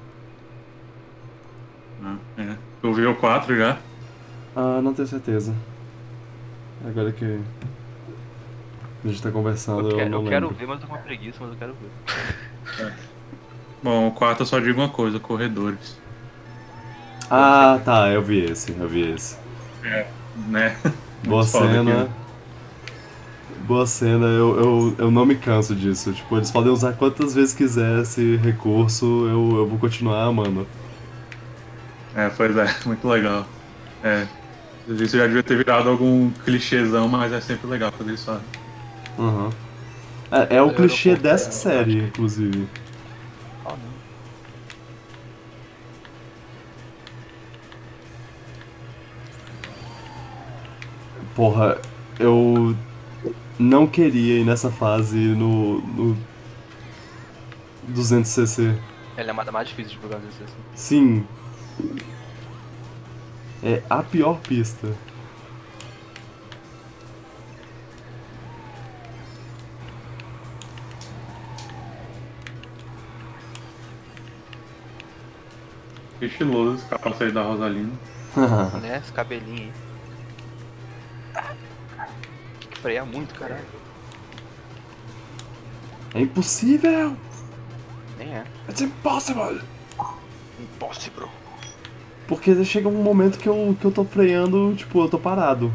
Ah, é. Tu viu o quatro já? Ah, não tenho certeza. Agora que a gente tá conversando, Eu, eu, quero, não eu quero lembro. ver, mas eu tô com uma preguiça, mas eu quero ver. Bom, o quarto eu só digo uma coisa, corredores. Ah, tá, eu vi esse, eu vi esse. É, né? Boa Muito foda cena. aquilo. Boa cena, eu, eu, eu não me canso disso. Tipo, eles podem usar quantas vezes quiser esse recurso, eu, eu vou continuar amando. É, pois é, muito legal. É. Isso já devia ter virado algum clichêzão, mas é sempre legal quando eles fazem. Uhum. É, é o Eu clichê não dessa confio, série, acho que- inclusive. Ah, não. Porra, eu não queria ir nessa fase no, no duzentos C C. Ela é a mais difícil de jogar nesse assim. Sim. É a pior pista. Estiloso esse capacete da Rosalina. Né? Esse cabelinho aí. Tem que frear muito, caralho. É impossível! Nem é. It's impossible! Impossível. Porque chega um momento que eu, que eu tô freando, tipo, eu tô parado.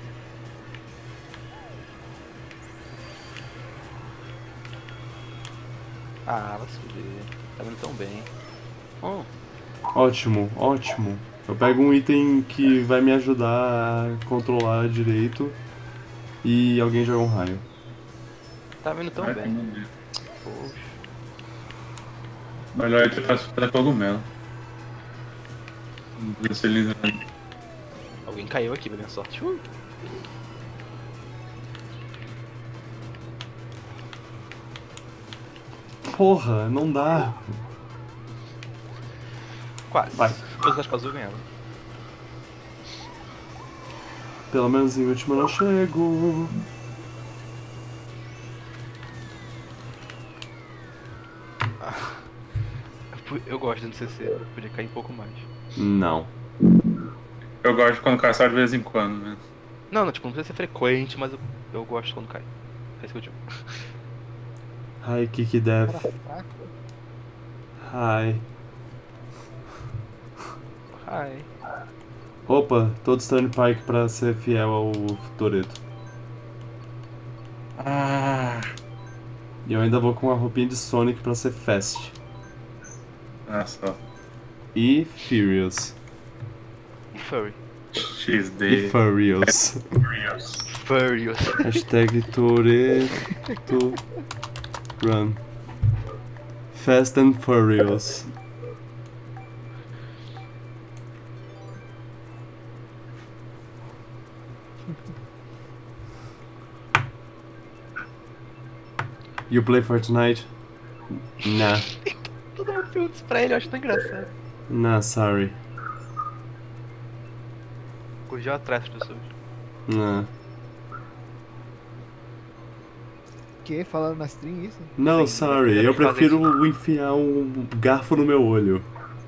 Ah, vai se fuder. Tá vindo tão bem. Oh, Ótimo, ótimo. Eu pego um item que vai me ajudar a controlar direito e alguém joga um raio. tá vindo tão Vai, bem. tem um dia. Poxa. Melhor é que faz pedra cogumelo. Não precisa ser lindo. Alguém caiu aqui, vai minha sorte. Uh. Porra, não dá. Quase. Vai. Depois o Raspa Azul ganhava. Pelo menos em último eu não chego. Eu gosto do N C C, podia cair um pouco mais. Não. Eu gosto quando cai só de vez em quando, né? Não, não, tipo, não precisa ser frequente, mas eu, eu gosto quando cai. É isso que eu digo. Hi, Kiki Death. Cara fraco. Hi. Ai. Opa, todo Turnpike pra ser fiel ao Toretto. Ah, E eu ainda vou com a roupinha de Sonic pra ser fast. ah só. E Furious. E furry. X E D. Furious. Furious. Hashtag Toretto Run. Fast and Furious. You play Fortnite? Nah. Todo mundo pergunta isso pra ele, eu acho tão engraçado. Nah, sorry. Corrigiu atrás das pessoas. Nah. Que? Falando na stream isso? No, Sim, sorry. eu Eu fazer prefiro enfiar um garfo no meu olho.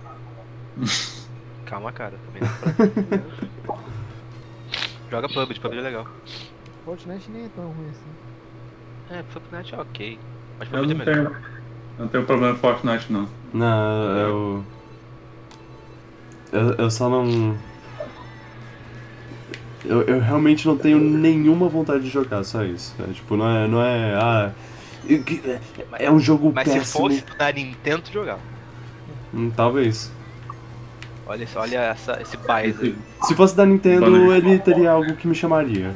Calma, cara, também não é pra... Joga P U B G, P U B G é legal. Fortnite nem é tão ruim assim. É, Fortnite é ok. Mas P Eu U B G é não melhor. tenho, não tenho problema com Fortnite, não. Não, eu. Eu, eu só não. Eu, eu realmente não tenho nenhuma vontade de jogar, só isso. É, tipo, não é. Não é. Ah. É um jogo Mas péssimo. se fosse na Nintendo, tu jogava. Hum, talvez. Olha, isso, olha essa, esse bias aí. Se fosse da Nintendo, Valeu. ele teria algo que me chamaria.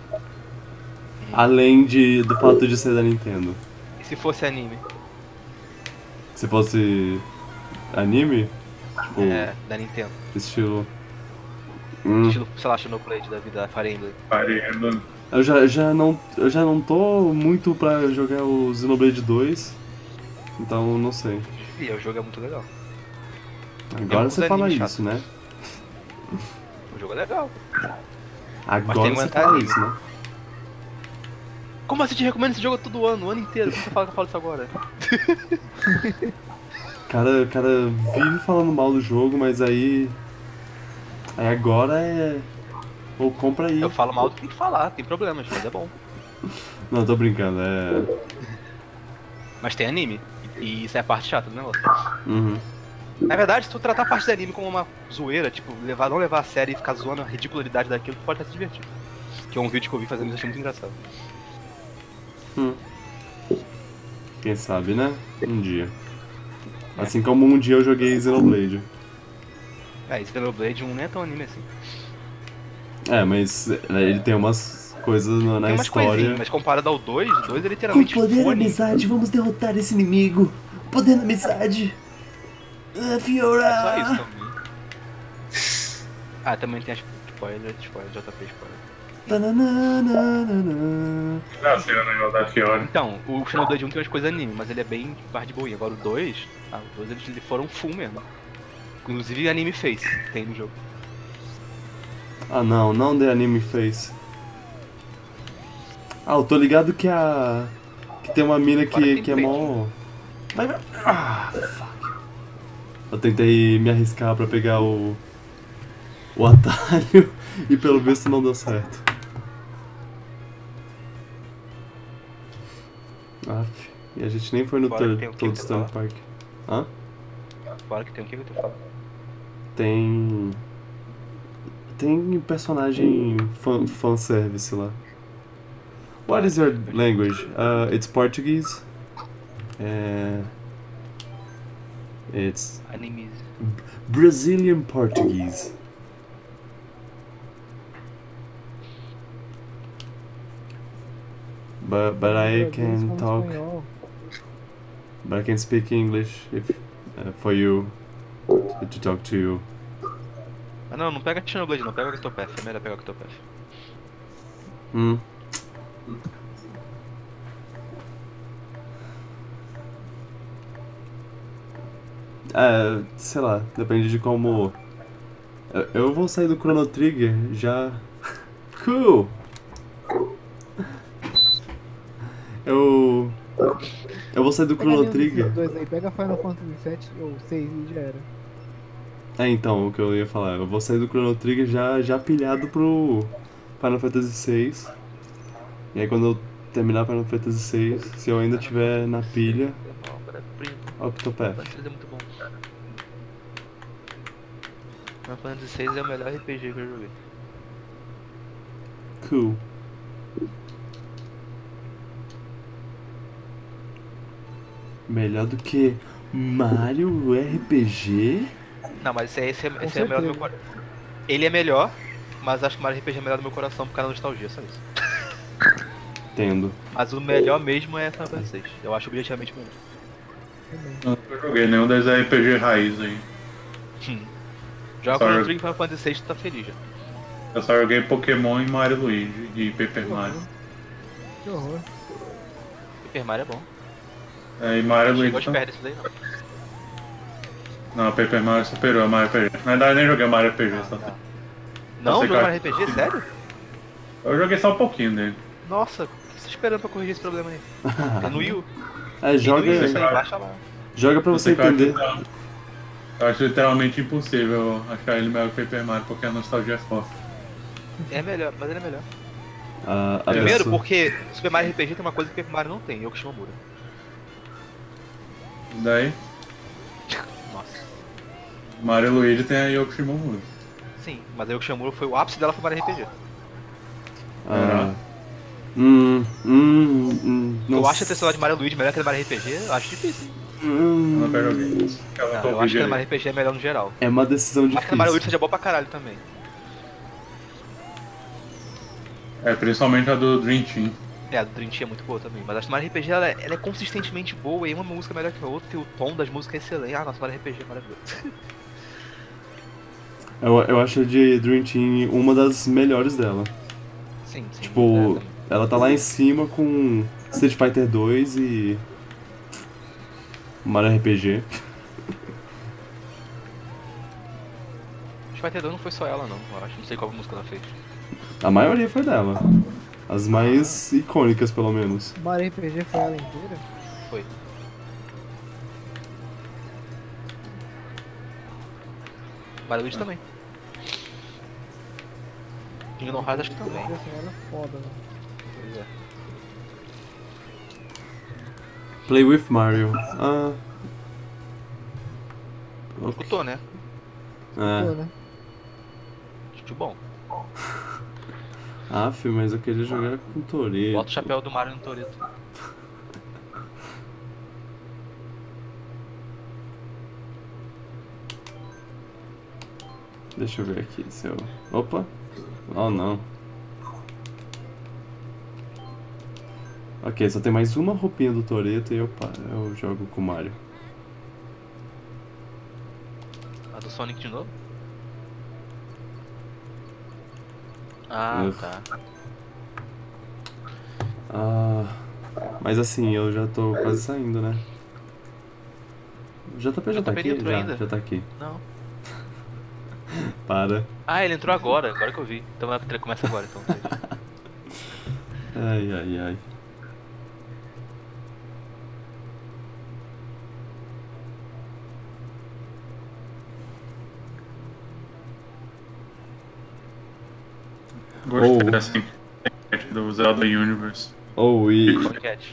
Além de, do fato de ser da Nintendo. E se fosse anime? Se fosse anime, tipo, É, da Nintendo. estilo. Hum, Estilo, sei lá, Xenoblade da vida, Fire Emblem. Parendo. eu já, já não, eu já não tô muito pra jogar o Xenoblade dois, então não sei. E o jogo é muito legal. Agora uns você fala animes isso, né? O jogo é legal. Agora tem você vontade fala de- isso, né? Como assim te recomendo esse jogo todo ano, o ano inteiro? Como você fala que eu falo isso agora? Cara, cara vive falando mal do jogo, mas aí. Aí agora é. Ou compra aí. Eu falo mal do que tem que falar, tem problemas, mas é bom. Não, tô brincando, é. Mas tem anime. E isso é a parte chata do negócio. Uhum. Na verdade, se tu tratar a parte do anime como uma zoeira, tipo, levar, não levar a sério e ficar zoando a ridicularidade daquilo, tu pode até se divertir. Que é um vídeo que eu vi fazendo isso, achei muito engraçado. Hum. Quem sabe, né? Um dia. Assim como um dia eu joguei Xenoblade. É, esse Xenoblade um nem é tão anime assim. É, mas ele tem umas coisas na, na Tem umas história. coisinhas, mas comparado ao dois, o dois é literalmente full anime. amizade, vamos derrotar esse inimigo. Poder da amizade. Ah, Fiora! É só isso também. Ah, também tem as spoiler, spoiler, J P spoiler. Tananana. Ah, sei o negócio da Fiora. Então, o Xenoblade um tem umas coisas anime, mas ele é bem par de boinha. Agora o dois, ah, o dois eles eles foram full mesmo. Inclusive anime face tem no jogo. Ah não, não The Anime Face. Ah, eu tô ligado que a. Que tem uma mina Agora que, tem que é peito. mó. Vai, vai. Ah, fuck. Eu tentei me arriscar pra pegar o. o atalho e pelo visto não deu certo. Aff, e a gente nem foi no Fora que tem o que Toadstool você Park. Hã? Fora que tem o que que eu tô falando. Tem. Tem personagem fan, fanservice lá. What is your language? Uh, it's Portuguese. Uh, it's Animes. Brazilian Portuguese. But but I Meu Deus, can como talk. espanhol. But I can speak English if uh, for you to talk to you. Ah não, não pega Xenoblade não, pega o Octopath, é melhor pegar o Octopath. Hum. É, sei lá, depende de como. Eu, eu vou sair do Chrono Trigger já. Cool! Eu. Eu vou sair do Pega Chrono nenhum desses Trigger. dois aí, pega Final Fantasy sete ou seis e já era. É, então, o que eu ia falar. Eu vou sair do Chrono Trigger já, já pilhado pro Final Fantasy seis. E aí quando eu terminar Final Fantasy seis, se eu ainda tiver na pilha, Octopath. Final Fantasy é muito bom. Final Fantasy seis é o melhor R P G que eu joguei. Cool. Melhor do que Mario R P G? Não, mas esse, é- esse, é, Com esse é o melhor do meu certeza. coração. Ele é melhor, mas acho que o Mario R P G é melhor do meu coração por causa da nostalgia, só isso. Entendo. Mas o melhor mesmo é Final Fantasy seis. Eu acho objetivamente melhor. Eu nunca joguei nenhum desses R P G raiz aí. Hum. Joga Só Chrono eu- Trigger e Final Fantasy seis, tu tá feliz já. Eu só joguei Pokémon e Mario Luigi e Paper Mario. Que horror. Super Mario é bom. É, e Mario Chegou Luigi. de perto disso daí não. Não, Paper Mario superou a Mario R P G. Na verdade, nem joguei Mario R P G. Só. Não, Você jogou cara- Mario R P G? Sério? Eu joguei só um pouquinho dele. Nossa, o que você tá esperando pra corrigir esse problema aí? É no Wii U. É, joga, Tem no Wii U, isso joga- aí, baixa lá. joga pra você que eu acho entender. literal- Eu acho literalmente impossível achar ele melhor que Paper Mario porque a nostalgia é forte. É melhor, mas ele é melhor. A, a Primeiro pessoa- porque Super Mario R P G tem uma coisa que Paper Mario não tem, Yoko Shimomura. E daí, Nossa. Mario Luigi tem a Yoko Shimomura. Sim, mas a Yoko Shimomura foi o ápice dela foi Mario R P G. Ah, hum, hum, hum, Eu nossa. acho a personagem de Mario Luigi melhor que a Mario R P G, eu acho difícil. Eu Hum, nunca joguei. Ela Não, tô eu acho que a vídeo Mario aí. R P G é melhor no geral. é uma decisão Acho que a Mario Luigi difícil. seja boa pra caralho também. É, principalmente a do Dream Team. É, a do Dream Team é muito boa também, mas acho que a Mario R P G ela é, ela é consistentemente boa e uma música melhor que a outra e o tom das músicas é excelente. Ah, nossa, Mario R P G é maravilhoso. Eu, eu acho a de Dream Team uma das melhores dela. Sim, sim. Tipo, é, ela tá lá em cima com Street Fighter dois e Mario R P G. Street Fighter dois não foi só ela não, eu acho. Não sei qual música ela fez. A maioria foi dela. As mais icônicas, pelo menos. Mario R P G foi ela inteira? Foi. Mario Luigi também. Kingdom Hearts acho que também. Assim, ela é foda, mano. Pois é. Play with Mario. Ah. Escutou, né? Pô, É. né? Acho bom. Ah, filho, mas eu queria jogar com Toreto. Bota o chapéu do Mario no Toreto. Deixa eu ver aqui se eu. Opa! Oh não. Ok, só tem mais uma roupinha do Toreto e eu, pa- eu jogo com o Mario. A do Sonic de novo? Ah, Ugh. tá. Ah. Mas assim, eu já tô quase saindo, né? O J P já O tá J P aqui? entrou Já, ainda? já tá aqui. Não. Para. Ah, ele entrou agora, agora que eu vi. Então é, começa agora, então. Ai, ai, ai. Gostei Oh. dessa enquete do Zelda Universe. Oh, e, Enquete.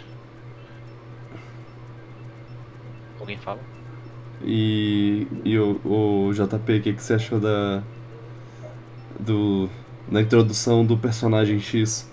Alguém fala? e, e o, o J P, o que, que você achou da. do. da introdução do personagem X?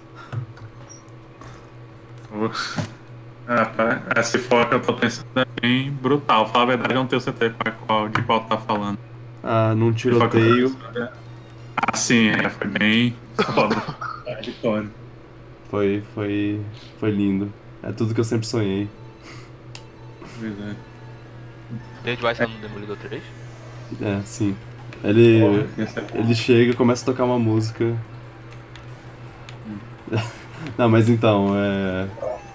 Ah, pá, essa foca que eu tô pensando é bem brutal. Falar a verdade, eu não tenho certeza qual, de qual tá falando. Ah, num Se for que eu tô tiroteio. pensando, é- Ah, sim, é, foi bem foda. Hardcore. Foi, foi. foi lindo. É tudo que eu sempre sonhei. Pois é. David vai ser no Demolidor três? É, sim. Ele. Esse é- Ele chega e começa a tocar uma música. Não, mas então, é.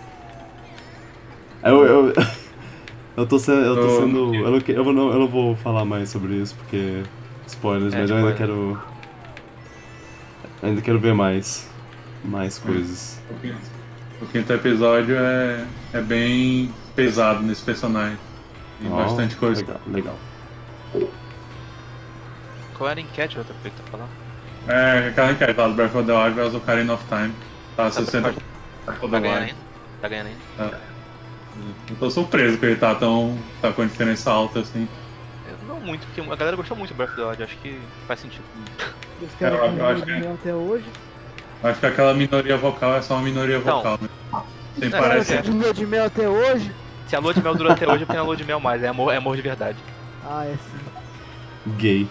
Eu. Eu, eu tô sendo. Eu tô Oh. sendo. Eu não, que- eu, não, eu não vou falar mais sobre isso porque. Spoilers, É, mas eu ainda spoiler. quero. Ainda quero ver mais. Mais coisas. O quinto, o quinto episódio é, é bem pesado nesse personagem. Tem Ó, bastante coisa. Legal, legal. Qual era a enquete, outra coisa que tá falando? É, aquela enquete lá do Breath of the Wild versus Ocarina of Time. Tá sessenta por cento Breath of Tá the ganhando Wild. ainda? Tá ganhando ainda? Eu tô surpreso que ele tá tão. tá com diferença alta assim. Eu não muito, porque a galera gostou muito do Breath of the Wild, acho que faz sentido. Os caras Eu- eu têm acho lua de que- mel até hoje. Acho que aquela minoria vocal é só uma minoria Então. vocal, né? Sem É, parece. é. De lua de mel até hoje? Se a lua de mel dura até hoje, eu tenho a lua de mel mais, é amor, é amor de verdade. Ah, é sim. Gay.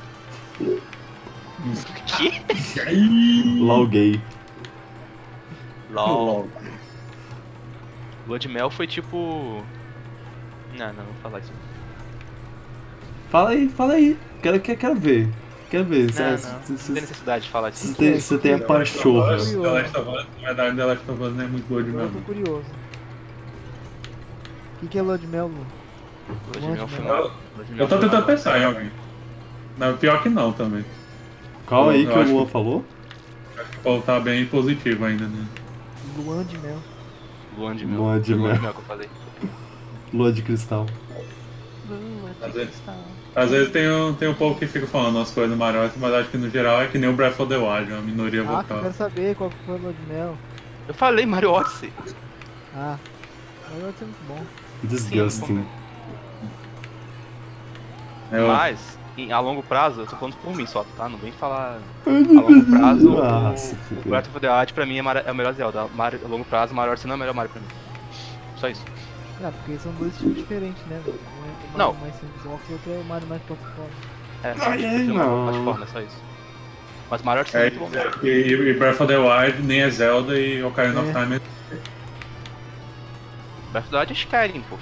Que? LOL gay. LOL. Lua de mel foi tipo... Não, não, não vou falar isso. Fala aí, fala aí. Quero, quero, quero ver. Quero ver. Não, Cê- não, cê- não cê- tem necessidade de falar Você disso. tem, você tem a pachorra. The Last of Us, na verdade, The Last of Us não é muito boa de Agora eu mel. tô curioso. O que, que é lua de mel, Lu? Lua de mel foi Lua mal. Eu, Lua de mel eu tô foi tentando mal. pensar em alguém. Não, pior que não também. Qual aí Eu que o acho Luan que- falou? Acho que o Paulo tá bem positivo ainda, né? Luan de mel. Lua de mel. Lua de Lua mel. que eu falei. Lua de cristal. Às vezes, às vezes tem, um, tem um pouco que fica falando umas coisas maiores, mas acho que no geral é que nem o Breath of the Wild, uma minoria Ah, que eu vocal. quero saber qual que foi a lua de mel. Eu falei Mario Odyssey. Ah, mas vai ser muito bom. Disgusting. Eu, Mas, em- a longo prazo, eu tô falando por mim só, tá? Não vem falar a longo prazo. Ah, o- se o fuder. Breath of the Wild pra mim é, mara- é o melhor Zelda. Mario, a longo prazo, Mario Odyssey não é o melhor Mario pra mim. Só isso. Ah, porque são dois estilos diferentes, né? velho? Um é o Não. Mario mais sandbox e o outro é o Mario mais plataforma. É, Ai, ai, tipo, não. plataforma, é só isso. Mas Mario Odyssey é, é, muito bom mesmo. e, e Breath of the Wild nem é Zelda e Ocarina of É. Time é. Breath of the Wild é Skyrim, pô.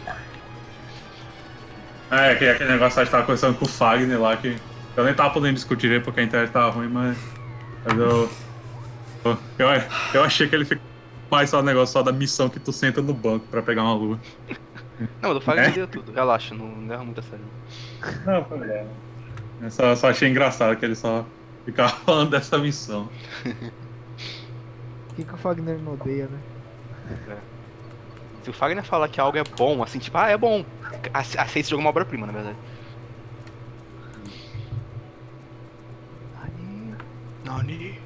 Ah, é, aquele, aquele negócio que a gente tava conversando com o Fagner lá, que eu nem tava podendo discutir ele porque a internet tava ruim, mas. Mas eu. Eu, eu, eu achei que ele ficou mais só o negócio só da missão que tu senta no banco pra pegar uma lua. Não, eu falo É? entender tudo, relaxa, não não leva muito a sério. Não, foi legal. Eu só, só achei engraçado que ele só ficava falando dessa missão. O que, que o Fagner não odeia, né? Se o Fagner falar que algo é bom, assim, tipo, ah, é bom, ace- aceita esse jogo uma obra-prima, na verdade. Aí, Nani?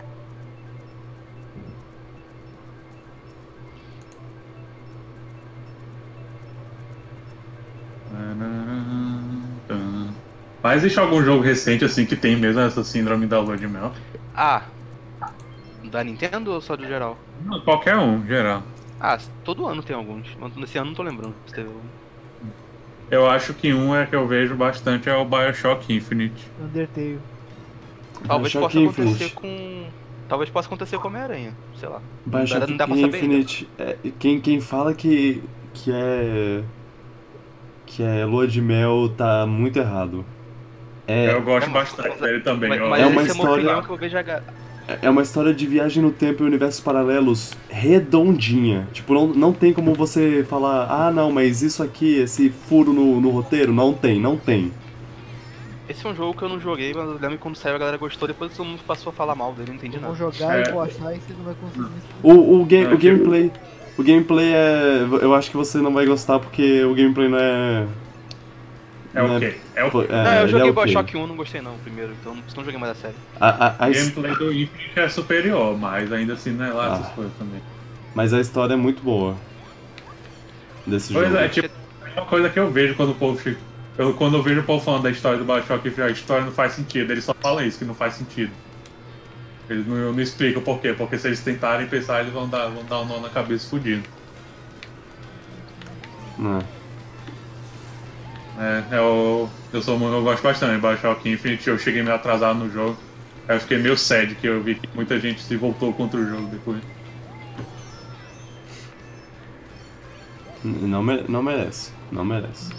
Mas existe algum jogo recente assim que tem mesmo essa síndrome da lua de mel? Ah, da Nintendo ou só do geral? Não, qualquer um, geral. Ah, todo ano tem alguns, mas nesse ano não tô lembrando se teve algum. Eu acho que um é que eu vejo bastante é o Bioshock Infinite. Undertale. Talvez Bioshock possa acontecer Infinite. com... Talvez possa acontecer com Homem-Aranha, sei lá. Bioshock Não dá pra saber ainda. Infinite. É, quem, quem fala que, que é. que é lua de mel tá muito errado. É, eu gosto é uma- bastante dele também. Mas, eu- mas É uma essa é uma história- opinião que eu vejo a... ga- é uma história de viagem no tempo e universos paralelos redondinha. Tipo, não, não tem como você falar, ah não, mas isso aqui, esse furo no, no roteiro, não tem, não tem. Esse é um jogo que eu não joguei, mas eu lembro que quando saiu a galera gostou, depois todo mundo passou a falar mal dele, não entendi Eu vou nada. jogar É. e vou achar e vocês não vão conseguir. O, o, ga- É, o gameplay. O gameplay é. Eu acho que você não vai gostar porque o gameplay não é. É Né? ok. É o Pô, okay. é, não, eu ele joguei é o ok. Bioshock um, não gostei não, primeiro, então não joguei mais a série. A, a, a O his- gameplay do Infinite é superior, mas ainda assim não é lá essas Ah. coisas também. Mas a história é muito boa desse Pois jogo. é, tipo, é uma coisa que eu vejo quando o povo fica. Eu, quando eu vejo o povo falando da história do Bioshock, a história não faz sentido, eles só falam isso, que não faz sentido. Eles não, não explicam por quê, porque se eles tentarem pensar, eles vão dar, vão dar um nó na cabeça fudido. Né? É, eu, eu, sou, eu gosto bastante de Bioshock Infinite, eu cheguei meio atrasado no jogo. Aí eu fiquei meio sad que eu vi que muita gente se voltou contra o jogo depois. Não, mere- não merece. Não merece.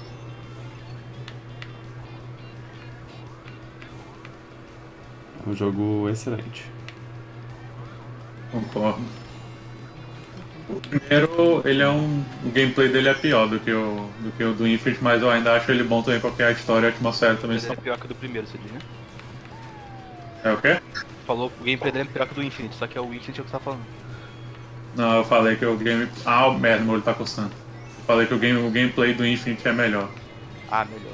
É um jogo excelente. Concordo. O primeiro, ele é um. O gameplay dele é pior do que o do, que o do Infinite, mas eu ainda acho ele bom também porque a história e a atmosfera também Mas ele são. é pior que o do primeiro, você diz, né? É o quê? Falou que o gameplay dele é pior que o do Infinite, só que é o Infinite é o que você tá falando. Não, eu falei que o game. Ah, merda, meu olho tá coçando. Eu falei que o, game, o gameplay do Infinite é melhor. Ah, melhor.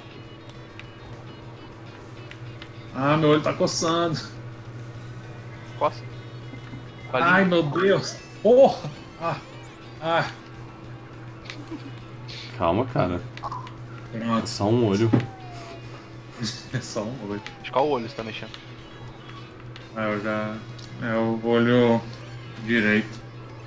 Ah, meu olho tá coçando. Posso? Ai, meu Deus. Porra! Ah, ah. Calma, cara. É Pronto, só um olho. é só um olho. De qual olho você tá mexendo? Ah, eu já. É o olho direito.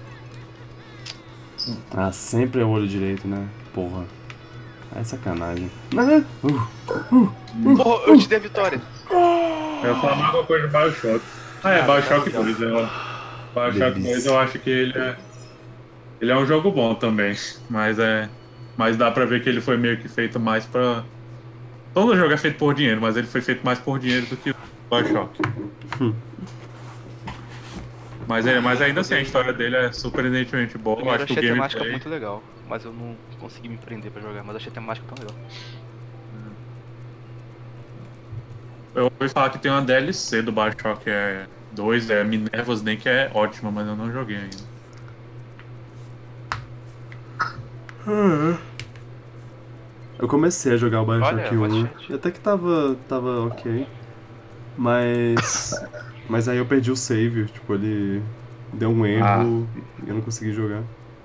Ah, sempre é o olho direito, né? Porra. É sacanagem. Uh, Porra, eu te dei a vitória. Eu ia falar mais alguma coisa de Bioshock. Ah, é, Ah, Bioshock legal. dois. Eu, Bioshock Delícia. dois eu acho que ele é. Ele é um jogo bom também. Mas é. Mas dá pra ver que ele foi meio que feito mais pra. Todo jogo é feito por dinheiro, mas ele foi feito mais por dinheiro do que o Bioshock. Mas, é, mas ainda assim, a história dele é surpreendentemente boa. Eu Primeiro, acho que o achei a temática gameplay. muito legal, mas eu não consegui me prender pra jogar, mas achei a temática tão legal. Eu ouvi falar que tem uma D L C do Bioshock é dois, é Minerva's Den, que é ótima, mas eu não joguei ainda. Eu comecei a jogar o Bioshock Olha, um, bastante. e até que tava, tava ok, mas mas aí eu perdi o save, tipo, ele deu um erro e eu não consegui jogar.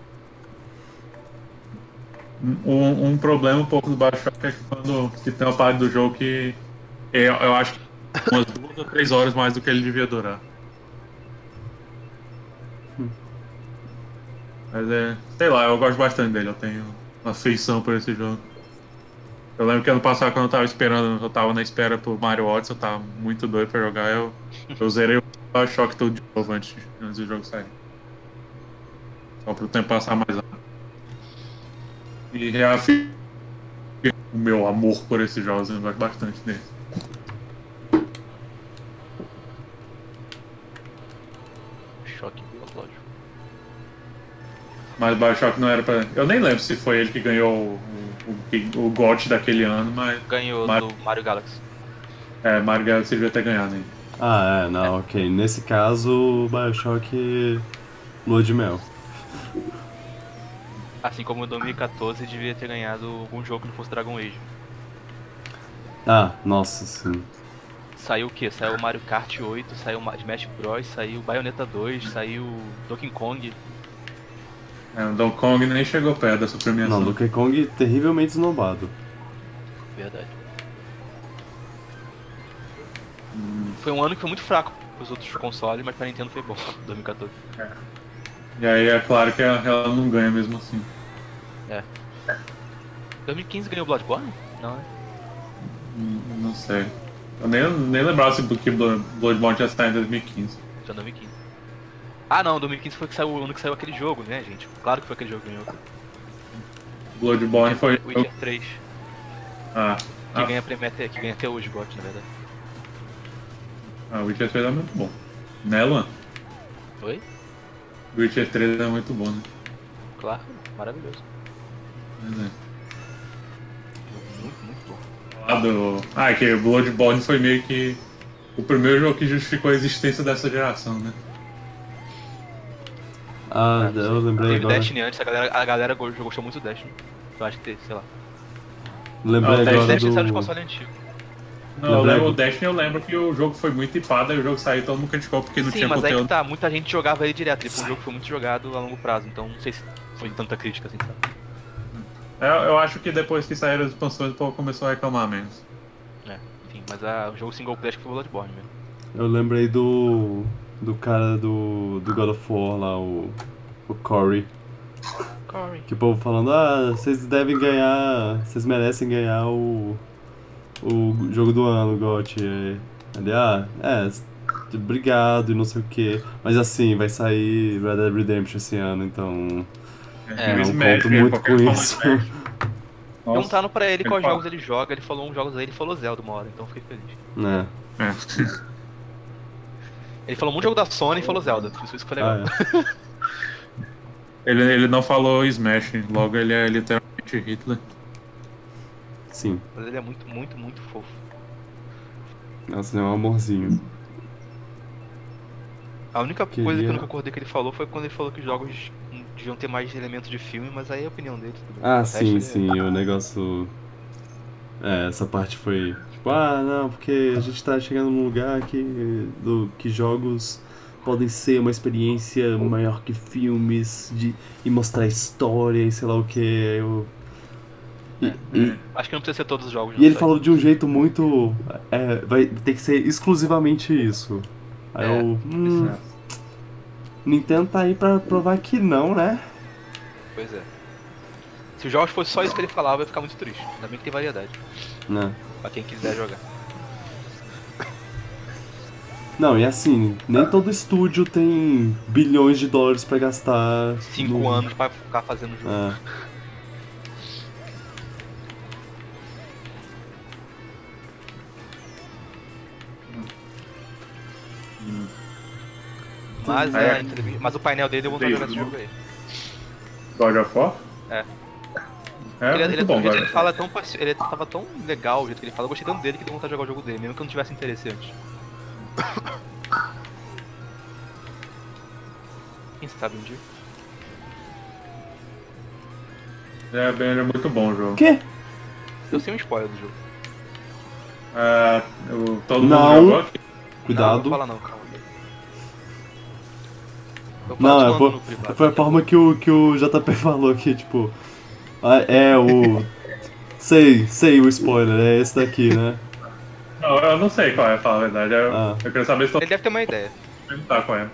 Um, um problema um pouco do Bioshock é que quando que tem uma parte do jogo que eu, eu acho que umas duas ou três horas mais do que ele devia durar. Mas é, sei lá, eu gosto bastante dele, eu tenho afeição por esse jogo. Eu lembro que ano passado, quando eu tava esperando, eu tava na espera pro Mario Odyssey, eu tava muito doido pra jogar, eu, eu zerei o Bioshock todo de novo antes, antes do jogo sair. Só pro tempo passar mais rápido. E reafirmo o meu amor por esses jogos, eu gosto bastante dele. Choque biológico. Mas Bioshock não era pra. Eu nem lembro se foi ele que ganhou o, o, o G O T daquele ano, mas. Ganhou Mar- do Mario Galaxy. É, Mario Galaxy devia ter ganhado ainda. Ah, é, não, ok. Nesse caso, Bioshock Lua de Mel. Assim como em dois mil e quatorze devia ter ganhado um jogo que não fosse Dragon Age. Ah, nossa, sim. Saiu o que? Saiu o Mario Kart oito, saiu o Smash Bros, saiu o Bayonetta dois, saiu Donkey Kong. É, o Donkey Kong nem chegou perto dessa premiação. Não, Donkey Kong terrivelmente esnobado. Verdade. Foi um ano que foi muito fraco pros outros consoles, mas pra Nintendo foi bom, dois mil e quatorze. E aí é claro que ela, ela não ganha mesmo assim. dois mil e quinze ganhou Bloodborne? Não, né? Hum, Não sei. Eu nem, nem lembrava se que Blood- Bloodborne já saiu em dois mil e quinze. Já dois mil e quinze. Ah não, dois mil e quinze foi que saiu, o ano que saiu aquele jogo, né, gente? Claro que foi aquele jogo que ganhou. Bloodborne foi. Witcher três, Ah, que ah, ganha prêmio até, que ganha até hoje, G O T, na verdade. ah, o Witcher três é muito bom. Né, Luan? Oi? O Witcher três é muito bom, né? Claro, maravilhoso. Mas é. Muito, muito bom. Lá do... Ah, é que o Bloodborne foi meio que o primeiro jogo que justificou a existência dessa geração, né? Ah, eu lembrei Teve agora. Destiny antes, a galera, a galera go- gostou muito do Destiny. Eu acho que teve, sei lá. Lembrei Não, o agora Destiny saiu de do... console antigo. Não, eu Lembrei lembro, o do- Destiny eu lembro que o jogo foi muito hipado e o jogo saiu e todo mundo criticou porque não Sim, tinha mas aí que conteúdo. tá, muita gente jogava ele direto. Ele foi um jogo que foi muito jogado a longo prazo, então não sei se foi tanta crítica assim, sabe? Eu, eu acho que depois que saíram as expansões o povo começou a reclamar menos. É, enfim, mas a, o jogo single player acho que foi o Bloodborne mesmo. Eu lembrei do... do cara do, do God of War lá, o... o Corey. Corey. Que o povo falando, ah, vocês devem ganhar, vocês merecem ganhar o... o jogo do ano, G O T. Aí ele, ah, é, obrigado e não sei o que. Mas assim, vai sair Red Dead Redemption esse ano, então... É, E o não Smash, conto né? muito Porque com ele falou isso. Smash. Nossa, Perguntaram pra ele ele quais fala. jogos ele joga, ele falou uns jogos aí, ele falou Zelda uma hora, então eu fiquei feliz. né? é. Ele falou muito jogo da Sony e falou Zelda, isso isso foi legal. Ah, é. Ele, ele não falou Smash, logo ele é literalmente Hitler. Sim, Mas ele é muito, muito, muito fofo. nossa, ele é um amorzinho. A única Queria- coisa que eu não concordei que ele falou foi quando ele falou que os jogos hum, deviam ter mais elementos de filme, mas aí é a opinião dele. Tudo bem. Ah, O resto sim, é- sim, o negócio... É, essa parte foi tipo, ah, não, porque a gente tá chegando num lugar que, do, que jogos podem ser uma experiência maior que filmes de, e mostrar história e sei lá o que. Eu... E, e, Acho que não precisa ser todos os jogos. e ele não sei. falou de um jeito muito... É, vai ter que ser exclusivamente isso. Aí É, eu... Hum, Nintendo tá aí pra provar que não, né? Pois é. Se os jogos fossem só isso que ele falava, eu ia ficar muito triste. Ainda bem que tem variedade. Né? Pra quem quiser jogar. Não, e assim, nem todo estúdio tem bilhões de dólares pra gastar. Cinco no- anos pra ficar fazendo jogo. É. Mas, É. é, a entrevista- mas o painel dele deu vontade de jogar esse jogo aí. God of War? É. É ele, muito ele, bom, o jeito que God ele fala é tão parci- ele tava tão legal, o jeito que ele fala, eu gostei tanto dele que deu vontade de jogar o jogo dele, mesmo que eu não tivesse interesse antes. Quem sabe um dia? É, bem, ele é muito bom o jogo. Quê? Eu sei um spoiler do jogo. É, eu- todo Não. mundo jogou aqui. Não, Cuidado. não vou falar não, calma. Eu Não, falo é te por- mando no privado. Foi a forma que o, que o J P falou aqui, tipo. Ah, é o. Sei, sei o spoiler, é esse daqui, né? Não, eu não sei qual é, pra falar a verdade. Eu, Ah. eu queria saber se todo Ele deve ter uma ideia. mundo perguntar qual é.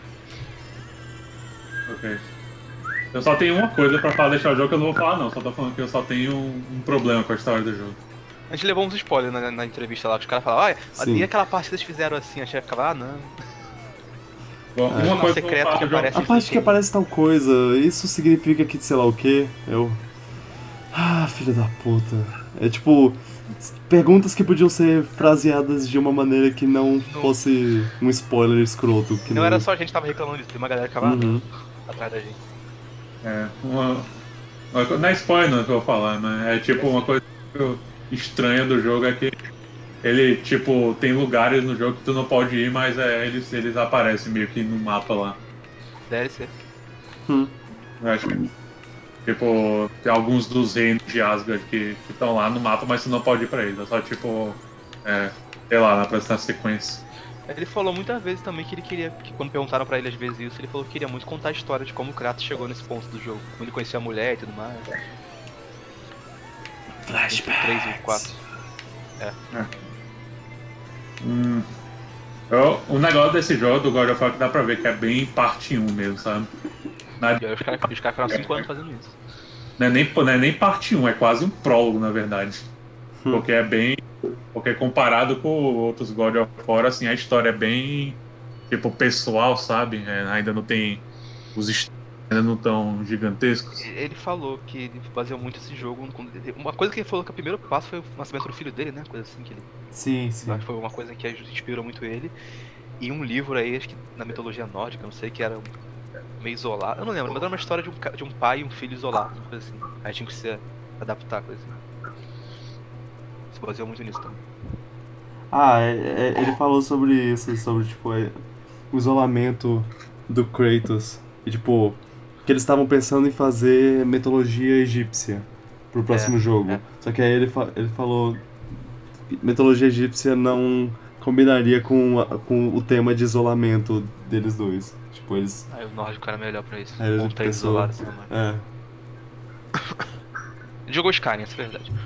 Ok. Eu só tenho uma coisa pra falar deixar o jogo que eu não vou falar não, só tô falando que eu só tenho um, um problema com a história do jogo. A gente levou uns spoilers na, na entrevista lá, que os caras falavam, olha, Sim. e aquela parte que vocês fizeram assim? A chefe ficava, ah, não. Bom, É. uma Um coisa secreto que eu vou falar que do jogo. aparece A parte que aparece tal coisa, isso significa que sei lá o quê? Eu. Ah, filho da puta. É tipo. Perguntas que podiam ser fraseadas de uma maneira que não fosse um spoiler escroto. Que Não era só a gente que tava reclamando disso, tem uma galera que ficava ah, Uhum. não, atrás da gente. É, uma, uma co- não é spoiler não que eu vou falar, mas é tipo uma coisa estranha do jogo é que ele, tipo, tem lugares no jogo que tu não pode ir, mas é, eles, eles aparecem meio que no mapa lá. D L C. Hum. Eu acho que, tipo, tem alguns dos reinos de Asgard que estão lá no mapa, mas tu não pode ir pra eles. É só tipo, é, sei lá, na próxima sequência. Ele falou muitas vezes também que ele queria, que quando perguntaram pra ele às vezes isso, ele falou que queria muito contar a história de como o Kratos chegou nesse ponto do jogo. Como ele conhecia a mulher e tudo mais. Entre o três e o quatro. Hum. Eu- o negócio desse jogo do God of War que dá pra ver que é bem parte um mesmo, sabe? Não é, E aí os caras os caras ficaram cinco anos fazendo isso. não é nem, não é nem parte um, é quase um prólogo, na verdade. Hum. Porque é bem. Porque comparado com outros God of War, assim, a história é bem. Tipo, pessoal, sabe? É, ainda não tem. Os est- ainda não tão gigantescos. Ele falou que ele baseou muito esse jogo. quando ele- Uma coisa que ele falou que o primeiro passo foi o nascimento do filho dele, né? Coisa assim que ele. Sim, sim. Acho que foi uma coisa que inspirou muito ele. E um livro aí, acho que na mitologia nórdica, não sei, que era um- meio isolado. Eu não lembro, mas era uma história de um, ca- de um pai e um filho isolados, uma coisa assim. Aí tinha que se adaptar, coisa assim. Se baseou muito nisso também. Ah, é- é- ele falou sobre isso, sobre tipo é, o isolamento do Kratos. E tipo, que eles estavam pensando em fazer mitologia egípcia pro próximo É, jogo. é. Só que aí ele, fa ele falou que mitologia egípcia não combinaria com, a, com o tema de isolamento deles dois. Tipo, eles... Aí o nórdico era melhor pra isso. Aí ele Ou tá pensou- isolado, assim, não é. É. Ele jogou Skyrim, essa é a verdade.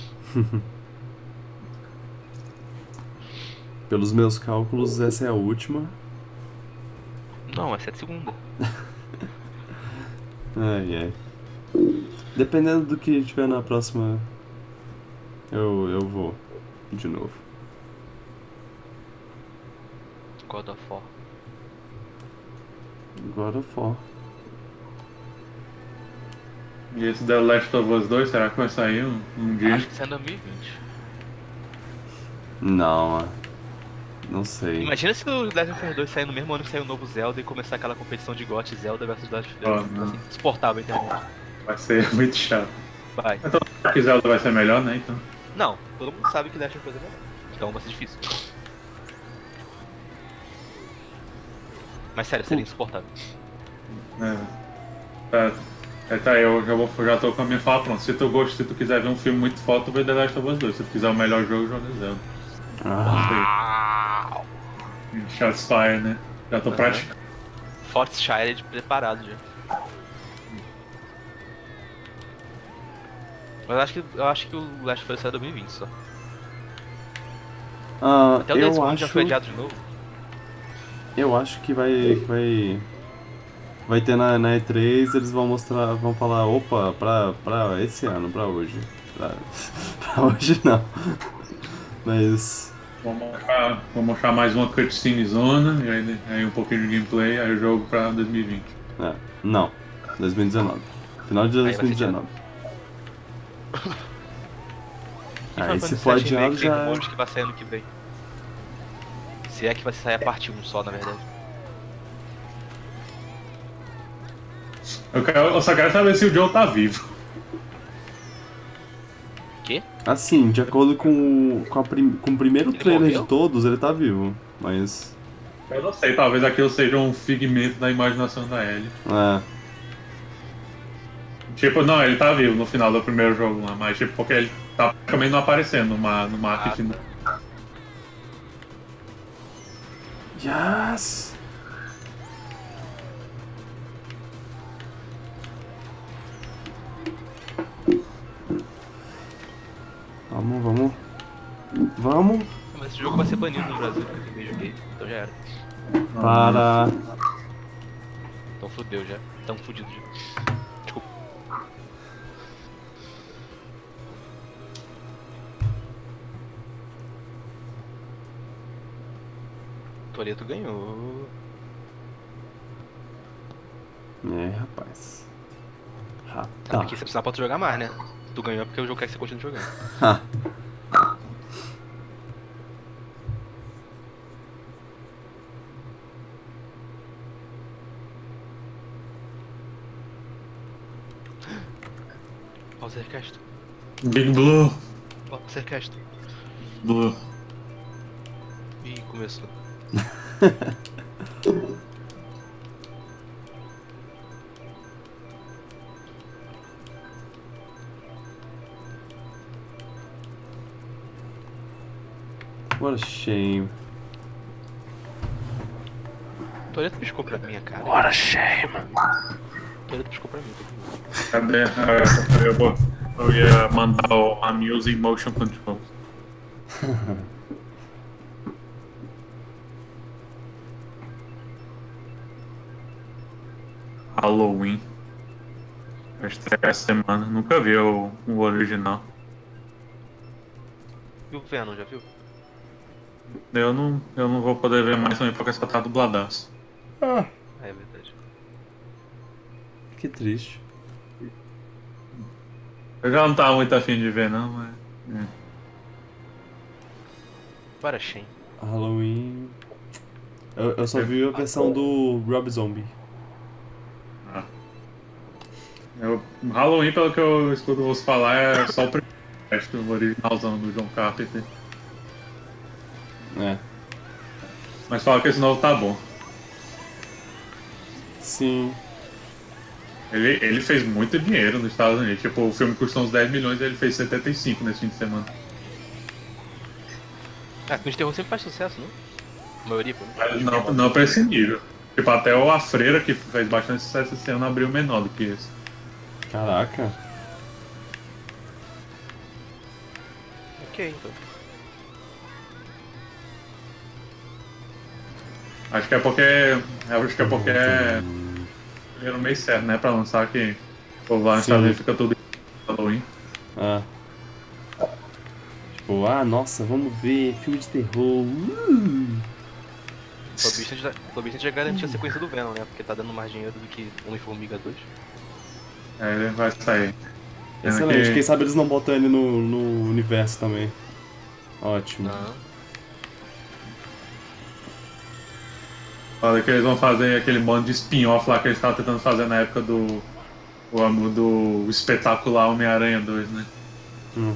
Pelos meus cálculos, essa é a última. Não, essa é a segunda. Ai, ai. Dependendo do que tiver na próxima, eu, eu vou de novo. God of War. God of War. E esse The Last of Us dois, será que vai sair um, um dia? Acho que isso é dois mil e vinte. Não, não sei. Imagina se o Last of Us dois sair no mesmo ano que sair o novo Zelda e começar aquela competição de G O T Zelda versus Last of Us Oh, dois. não. Assim, suportável a internet. Vai ser muito chato. Vai. Então, será que Zelda vai ser melhor, né? Então. Não, todo mundo sabe que Last of Us é melhor. Então vai ser difícil. Mas sério, seria insuportável. É. Tá, é, tá, eu já, vou, já tô com a minha fala pronta. Se tu gosta, se tu quiser ver um filme muito foda, tu vê The Last of Us dois. Se tu quiser o melhor jogo, joga Zelda. Ah, Uau! Shots fire, né? Já tô Aham. praticando. Fortshire preparado já. Mas eu acho que, eu acho que o Last of Us sai em dois mil e vinte só. ah, Até o Days eu Gone já acho, foi adiado de novo. eu acho que vai, que vai, vai ter na, na E três, eles vão mostrar, vão falar, opa, pra, pra esse ano, pra hoje. Pra, pra hoje não. Mas, Vamos mostrar, vou mostrar mais uma cutscene zona, e aí, aí um pouquinho de gameplay, aí o jogo pra dois mil e vinte. é, não, dois mil e dezenove. Final de Aí vai ser dois mil e dezenove. E Aí Final se Fantasy for sete adiado Remake tem já... rumores que vai sair ano que vem. Se é que vai sair a parte um só, na verdade. Eu, quero, eu só quero saber se o Joe tá vivo. Quê? Assim, de acordo com o, com, a prim, com o primeiro Ele trailer morreu? de todos, ele tá vivo. Mas, Eu não sei, talvez aquilo seja um figmento da imaginação da Ellie. é, Tipo, não, ele tá vivo no final do primeiro jogo lá, mas tipo, porque ele tá praticamente não aparecendo no, ma no marketing. yes! Vamos, vamos. Vamos. Mas esse jogo vai ser banido no Brasil, porque eu vejo gay. Então já era. Para. Então fudeu já. Tão fudido já. Desculpa. Toreto ganhou. É, rapaz. Sabe Rapaz. que você precisa pra tu jogar mais, né? Tu ganhou porque o jogo quer que você continue jogando. Ha. Pausercast. Big Blue. Pausercast. Blue. Ih, começou. What a shame. Toreto piscou pra minha cara. What a shame. Toreto piscou pra mim. Cadê? Ah, eu, vou, eu ia mandar o I'm using motion control. Halloween. Esta é a semana. Nunca vi o, o original. E o Venom, já viu? Eu não, eu não vou poder ver mais também porque só tá dubladaço. Ah, É verdade. que triste. Eu já não tava muito afim de ver não, mas. É. Para Shen. Halloween. Eu, eu só vi a versão do Rob Zombie. Eu, Halloween, pelo que eu escuto você falar, é só o primeiro resto, o originalzão do John Carpenter. É. Mas fala que esse novo tá bom. Sim. Ele, ele fez muito dinheiro nos Estados Unidos. Tipo, o filme custou uns dez milhões e ele fez setenta e cinco nesse fim de semana. Ah, filme de terror sempre faz sucesso, não? A maioria, pô. Mas não, não pra esse nível. Tipo, até o A Freira, que fez bastante sucesso esse ano, abriu menor do que esse. Caraca. Ok, então. Acho que é porque. Acho que é porque é. Era no mês certo, né? Pra lançar que. O lá nos Sim. Estados Unidos fica tudo em Halloween. Ah. Tipo, ah, nossa, vamos ver filme de terror. Uh! O Lobista já, o Lobista já garantiu a sequência do Venom, né? Porque tá dando mais dinheiro do que Homem-Formiga dois. É, ele vai sair. Pena Excelente, que- quem sabe eles não botam ele no, no universo também. Ótimo. Não. Olha que eles vão fazer aquele monte de spin-off lá que eles estavam tentando fazer na época do. O amo do espetacular Homem-Aranha dois, né? Hum.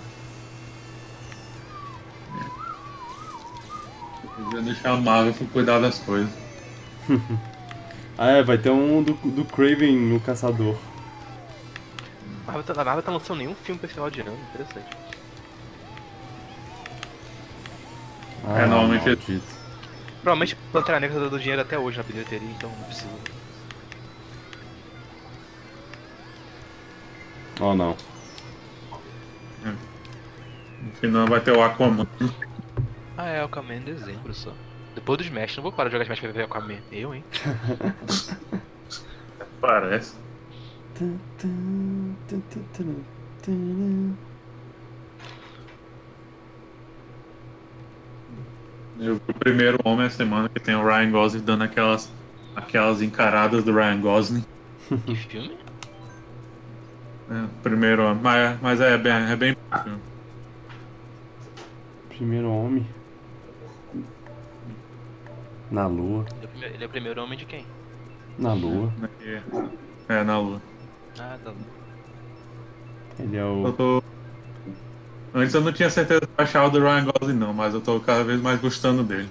Eles iam deixar a Marvel pra cuidar das coisas. Ah, é, vai ter um do, do Craven, o Caçador. A Marvel tá, a Marvel tá lançando nenhum filme pra esse final de ano, interessante. Ah, É, normalmente- maldito. Provavelmente Pantera Negra tá dando dinheiro até hoje na bilheteria, então não precisa. Oh, não. No final vai ter o Aquaman. Ah, é, Aquaman em dezembro só. Depois do Smash, não vou parar de jogar Smash pra ver Aquaman. Eu, hein? Parece. Eu vi o primeiro Homem essa semana que tem o Ryan Gosling dando aquelas, aquelas encaradas do Ryan Gosling. Que filme? É, o primeiro Homem. Mas, mas é bem, é bem bom o filme. Primeiro homem. Na lua. Ele é, o primeiro, ele é o primeiro homem de quem? Na lua. É, na lua. Ah, tá. Ele é Eu o. tô... Antes eu não tinha certeza que eu achava do Ryan Gosling não, mas eu tô cada vez mais gostando dele.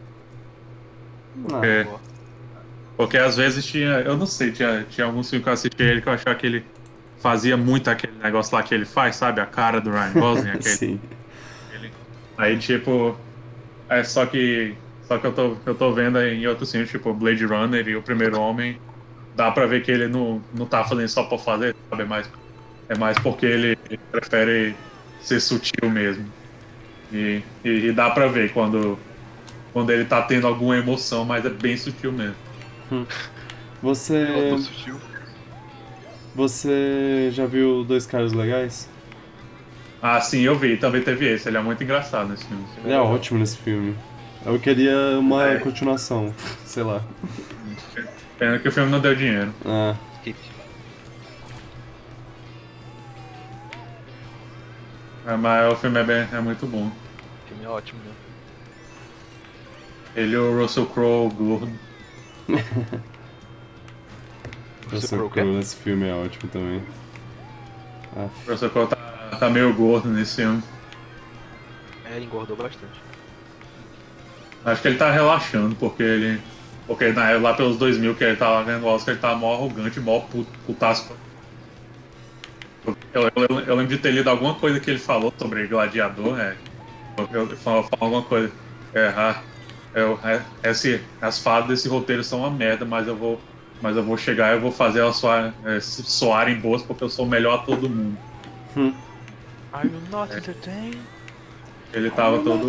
Ah, É. Porque às vezes tinha, eu não sei, tinha, tinha alguns filmes que eu assisti ele que eu achava que ele fazia muito aquele negócio lá que ele faz, sabe? A cara do Ryan Gosling, aquele. sim. Aí tipo, é só que só que eu tô eu tô vendo em outros filmes, tipo Blade Runner e O Primeiro Homem, dá pra ver que ele não, não tá fazendo só pra fazer, sabe? É mais é mais porque ele, ele prefere ser sutil mesmo. E, e, e dá pra ver quando quando ele tá tendo alguma emoção, mas é bem sutil mesmo. Você. Eu tô sutil. Você já viu Dois Caras Legais? Ah, sim, eu vi, também teve esse, ele é muito engraçado nesse filme. Ele é ótimo nesse filme. Eu queria uma É. continuação, sei lá. Pena que o filme não deu dinheiro. Ah, Skip. É, mas o filme é, bem, é muito bom. O filme é ótimo, né? Ele e o Russell Crowe gordo. Russell Crowe, Crowe nesse filme é ótimo também. Ah, O Russell Crowe tá, tá meio gordo nesse filme. É, ele engordou bastante. Acho que ele tá relaxando, porque ele. Porque na, lá pelos dois mil que ele tava vendo o Oscar, ele tava mó arrogante, mó put- putaço. Eu, eu, eu lembro de ter lido alguma coisa que ele falou sobre Gladiador, é. Eu, eu falo, falo alguma coisa. É, ah, eu, é, esse, as fadas desse roteiro são uma merda, mas eu vou. Mas eu vou chegar e eu vou fazer elas soar, é, soarem boas porque eu sou o melhor ator do mundo. Are you not entertained? Ele tava todo.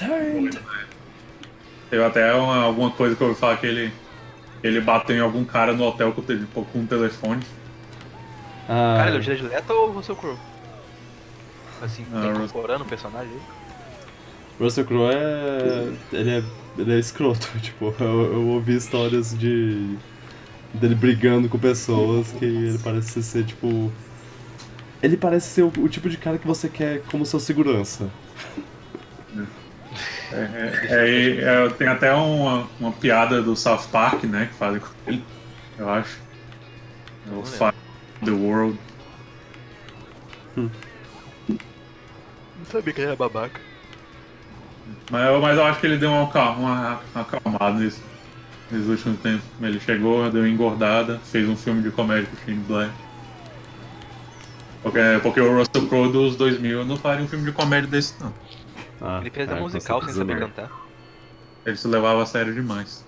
Teve até uma, alguma coisa que eu ouvi falar que ele, ele bateu em algum cara no hotel com, o te- com um telefone. ah, Cara, ele é o Jared Leto ou o Russell Crowe? Assim, Ah, tá Russell- incorporando o personagem aí? Russell Crowe é. Ele é. Ele é escroto, tipo, eu, eu ouvi histórias de. dele brigando com pessoas que ele parece ser, tipo. Ele parece ser o, o tipo de cara que você quer como seu segurança. É, é, é, e, é, tem até uma, uma piada do South Park, né? Que fazem com ele, eu acho. É o Não Fight the World. Não sabia que ele era babaca. Mas eu, mas eu acho que ele deu uma, acal- uma, uma acalmada nesse, Nos últimos tempos. Ele chegou, deu uma engordada, fez um filme de comédia com o Shane Black. Porque, porque o Russell Crowe dos dois mil não faria um filme de comédia desse, não. Ah, Ele fez é, a com musical sem certeza saber não. cantar. Ele se levava a sério demais.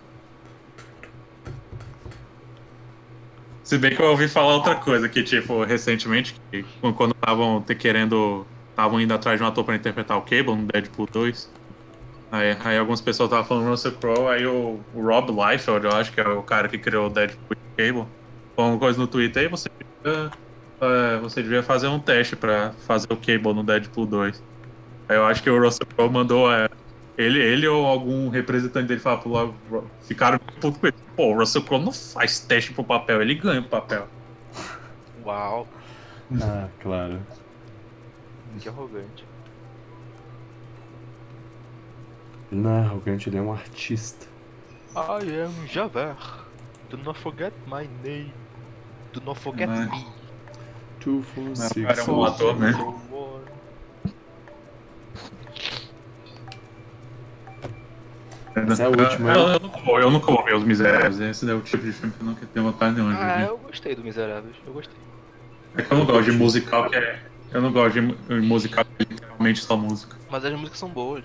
Se bem que eu ouvi falar outra coisa, que tipo, recentemente, que quando estavam querendo. Estavam indo atrás de um ator pra interpretar o Cable no Deadpool dois. Aí, aí algumas pessoas estavam falando Russell Crowe, aí o, o Rob Liefeld, eu acho que é o cara que criou o Deadpool e o Cable, falou uma coisa no Twitter, aí você devia, é, você devia fazer um teste pra fazer o Cable no Deadpool dois. Aí eu acho que o Russell Crowe mandou é, ele, ele ou algum representante dele falar pro Rob, ficaram puto com ele. Pô, o Russell Crowe não faz teste pro papel, ele ganha o papel. Uau, Ah, claro. que arrogante. Ele não é arrogante, ele é um artista. I am Javert. Do not forget my name. Do not forget Mas- me. Two, four, Mas o six, cara é um four. ator, né? Essa é a última, Eu, né? eu, nunca vou, eu nunca vou ver Os Miseráveis. Esse é o tipo de filme que eu nunca tenho vontade nenhuma de Ah, ver. eu gostei do Miseráveis, eu gostei. É que eu não gosto de musical que é. Eu não gosto de mu- musical que é literalmente só música. Mas as músicas são boas.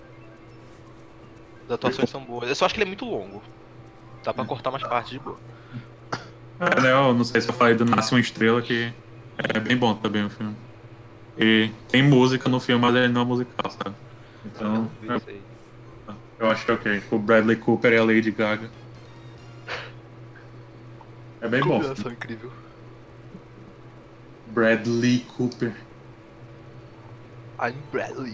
As atuações são boas. Eu só acho que ele é muito longo. Dá pra cortar mais partes de boa. Ah, né, eu não sei se eu falei do Nasce uma Estrela, que é bem bom também o filme. E tem música no filme, mas ele não é musical, sabe? Eu Então, não vi isso aí. eu acho que é ok. O Bradley Cooper e a Lady Gaga. É bem bom. Combinação incrível. Bradley Cooper. I'm Bradley.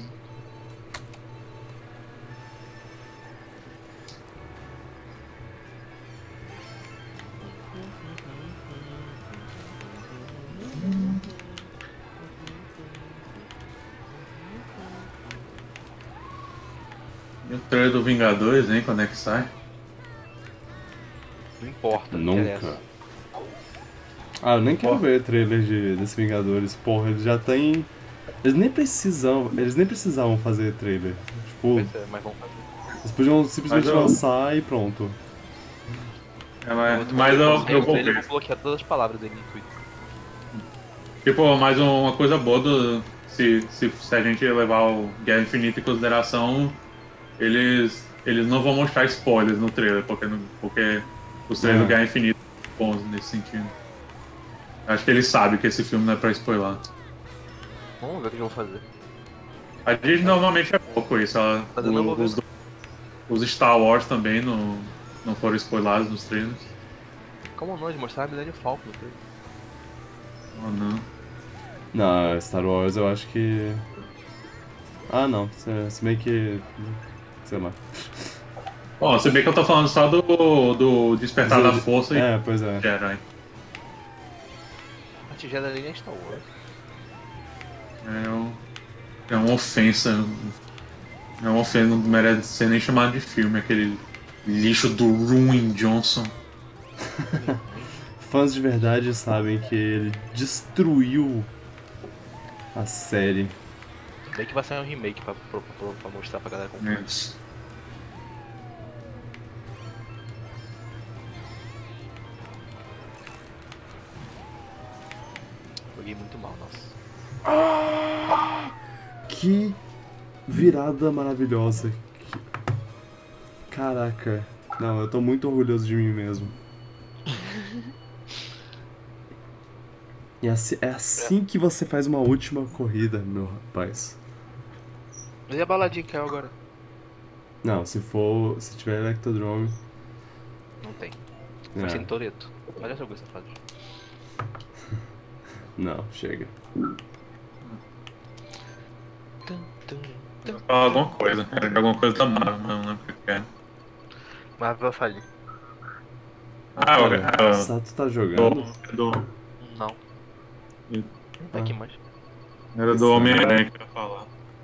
E o trailer do Vingadores, hein? Quando é que sai? Não importa, não Nunca. interessa. Ah, eu nem quero Porra. ver trailer de, desse Vingadores. Porra, eles já têm. Eles nem precisam. Eles nem precisavam fazer trailer. Tipo, Pois é, mas vamos fazer. eles podiam simplesmente Mas eu- lançar e pronto. É, mas, vou- mas eu, vou- eu vou ele, eu ver. vou bloquear todas as palavras dele no Twitter. Tipo, mais um- uma coisa boa do. Se, se, se a gente levar o Guerra Infinita em consideração, eles, eles não vão mostrar spoilers no trailer, porque, não- porque os trailers É. do Guerra Infinita são bons nesse sentido. Acho que eles sabem que esse filme não é pra spoiler. Vamos ver o que eu vou fazer. A gente normalmente é pouco isso. Ela, Mas eu não vou o- ver. os, os Star Wars também não, não foram spoilados nos trailers. Como não? De mostrar a Millennium Falcon no trailer. Oh, não. Na Star Wars eu acho que. Ah não, se, se bem que. Sei lá. Bom, se bem que eu tô falando só do, do Despertar da Força e É, pois é. Jedi. A tigela ali nem Star Wars. É, um, é uma ofensa. É uma ofensa, não merece ser nem chamado de filme, aquele lixo do Ruin Johnson. Fãs de verdade sabem que ele destruiu a série. Bem que vai sair um remake pra, pra, pra, pra mostrar pra galera como É. joguei muito mal, nossa. Que virada maravilhosa. Que- Caraca. Não, eu tô muito orgulhoso de mim mesmo. E assim- é assim que você faz uma última corrida, meu rapaz. E a baladinha que caiu agora? Não, se for. Se tiver Electrodrome. Não tem. É, Mas tem Toreto. Olha essa coisa safada. não, chega. Tum, tum, tum. Fala alguma coisa. Era de alguma coisa da Marvel, mas não lembro o que é. Marvel falha. Ah, o- Cara, ah, Sato tá jogando? do, do, Não. Ih. Não tá aqui mais. era do Homem-Aranha que eu ia falar.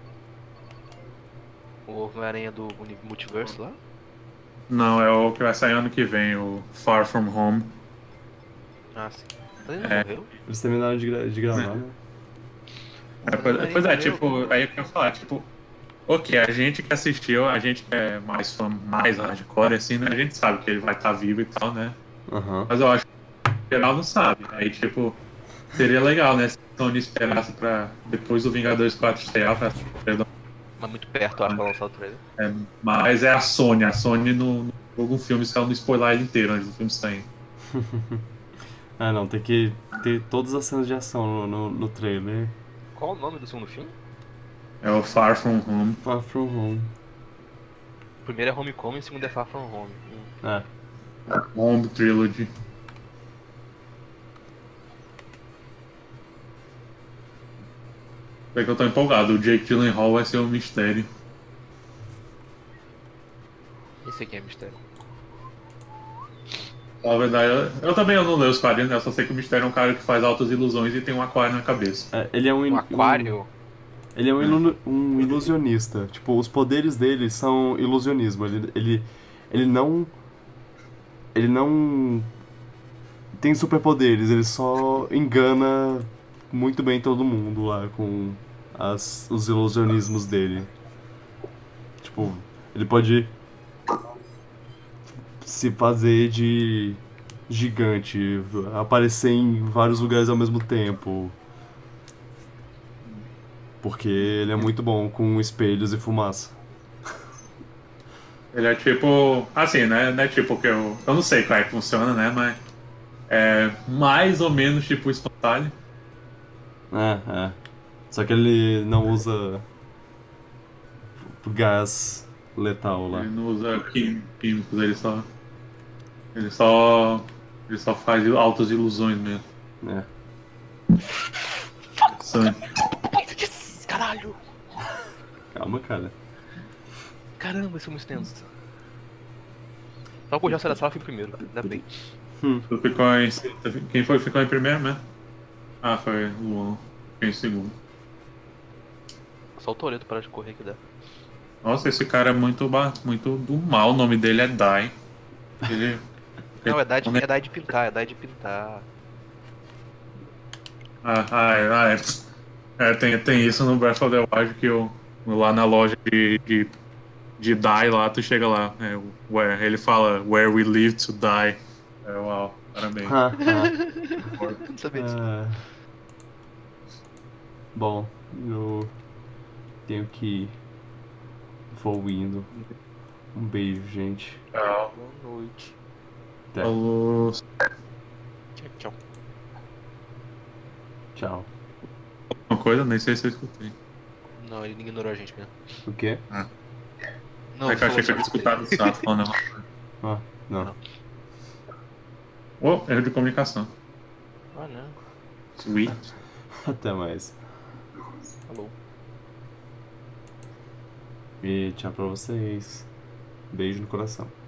O Homem-Aranha do uni- Multiverso lá? Não, é o que vai sair ano que vem, o Far From Home. Ah, sim. Mas ele não É. morreu? Eles terminaram de, gra- de gravar, né? É, pois, pois é, tipo, aí eu quero falar, tipo, Ok, a gente que assistiu, a gente que é mais fã, mais hardcore, assim, né? A gente sabe que ele vai estar vivo e tal, né? Aham. Mas eu acho que o geral não sabe. Aí, tipo, seria legal, né? Se a Sony esperasse pra depois do Vingadores quatro estrear, pra... Mas muito perto, eu acho, pra lançar o trailer. É, mas é a Sony. A Sony não não divulga um filme se ela não spoiler ele inteiro antes do filme sair. Ah, não, tem que ter todas as cenas de ação no, no, no trailer. Qual o nome do segundo filme? É o Far From Home. Far From Home. O primeiro é Homecoming e o segundo é Far From Home. Hum. É. Home Trilogy. É que eu tô empolgado. O Jake Gyllenhaal vai ser um mistério. Esse aqui é mistério. Na verdade, eu, eu também eu não leio os quadrinhos, né? Eu só sei que o mistério é um cara que faz altas ilusões e tem um aquário na cabeça. É, ele é um, Um il- aquário? Ele é um, ilu- um ilusionista. Tipo, os poderes dele são ilusionismo. Ele, ele, ele não. Ele não tem superpoderes, ele só engana muito bem todo mundo lá com as, os ilusionismos dele. Tipo, ele pode se fazer de gigante, aparecer em vários lugares ao mesmo tempo. Porque ele é muito bom com espelhos e fumaça. Ele é tipo. Assim, né? Não é tipo que eu. Eu não sei como é que funciona, né? Mas. É mais ou menos tipo o espantalho. É, é. Só que ele não usa gás letal lá. Ele não usa quim- químicos, ele só. Ele só. Ele só faz altas ilusões mesmo. É. Sangue. Caralho! Calma, cara. Caramba, esse é muito extenso. Só por já sair da sala, eu fui primeiro. Ainda bem. Tu ficou em. Quem foi que ficou em primeiro mesmo? Ah, foi o Luan. Fiquei em segundo. Só o Toreto para de correr que dá. Nossa, esse cara é muito, ba- muito do mal. O nome dele é Dai. Ele. Não, é idade, é idade de pintar, é idade de pintar. Ah, ah, é, ah, é. É, tem, tem isso no Breath of the Wild que eu. Lá na loja de. de, de Die lá, tu chega lá. É, where, ele fala Where we live to die. É, uau, parabéns. Não sabia disso. Ah. Bom, eu tenho que ir. Vou indo. Um beijo, gente. Tchau. Boa noite. Até. Falou. Tchau, tchau. Tchau. Uma coisa, nem sei se eu escutei. Não, ele ignorou a gente mesmo. O quê? Não, é que eu achei que eu falou tinha só- escutado o Sato falando. Ah, não. Oh, erro de comunicação. Ah, não. Sweet. Até mais. Falou. E tchau pra vocês. Beijo no coração.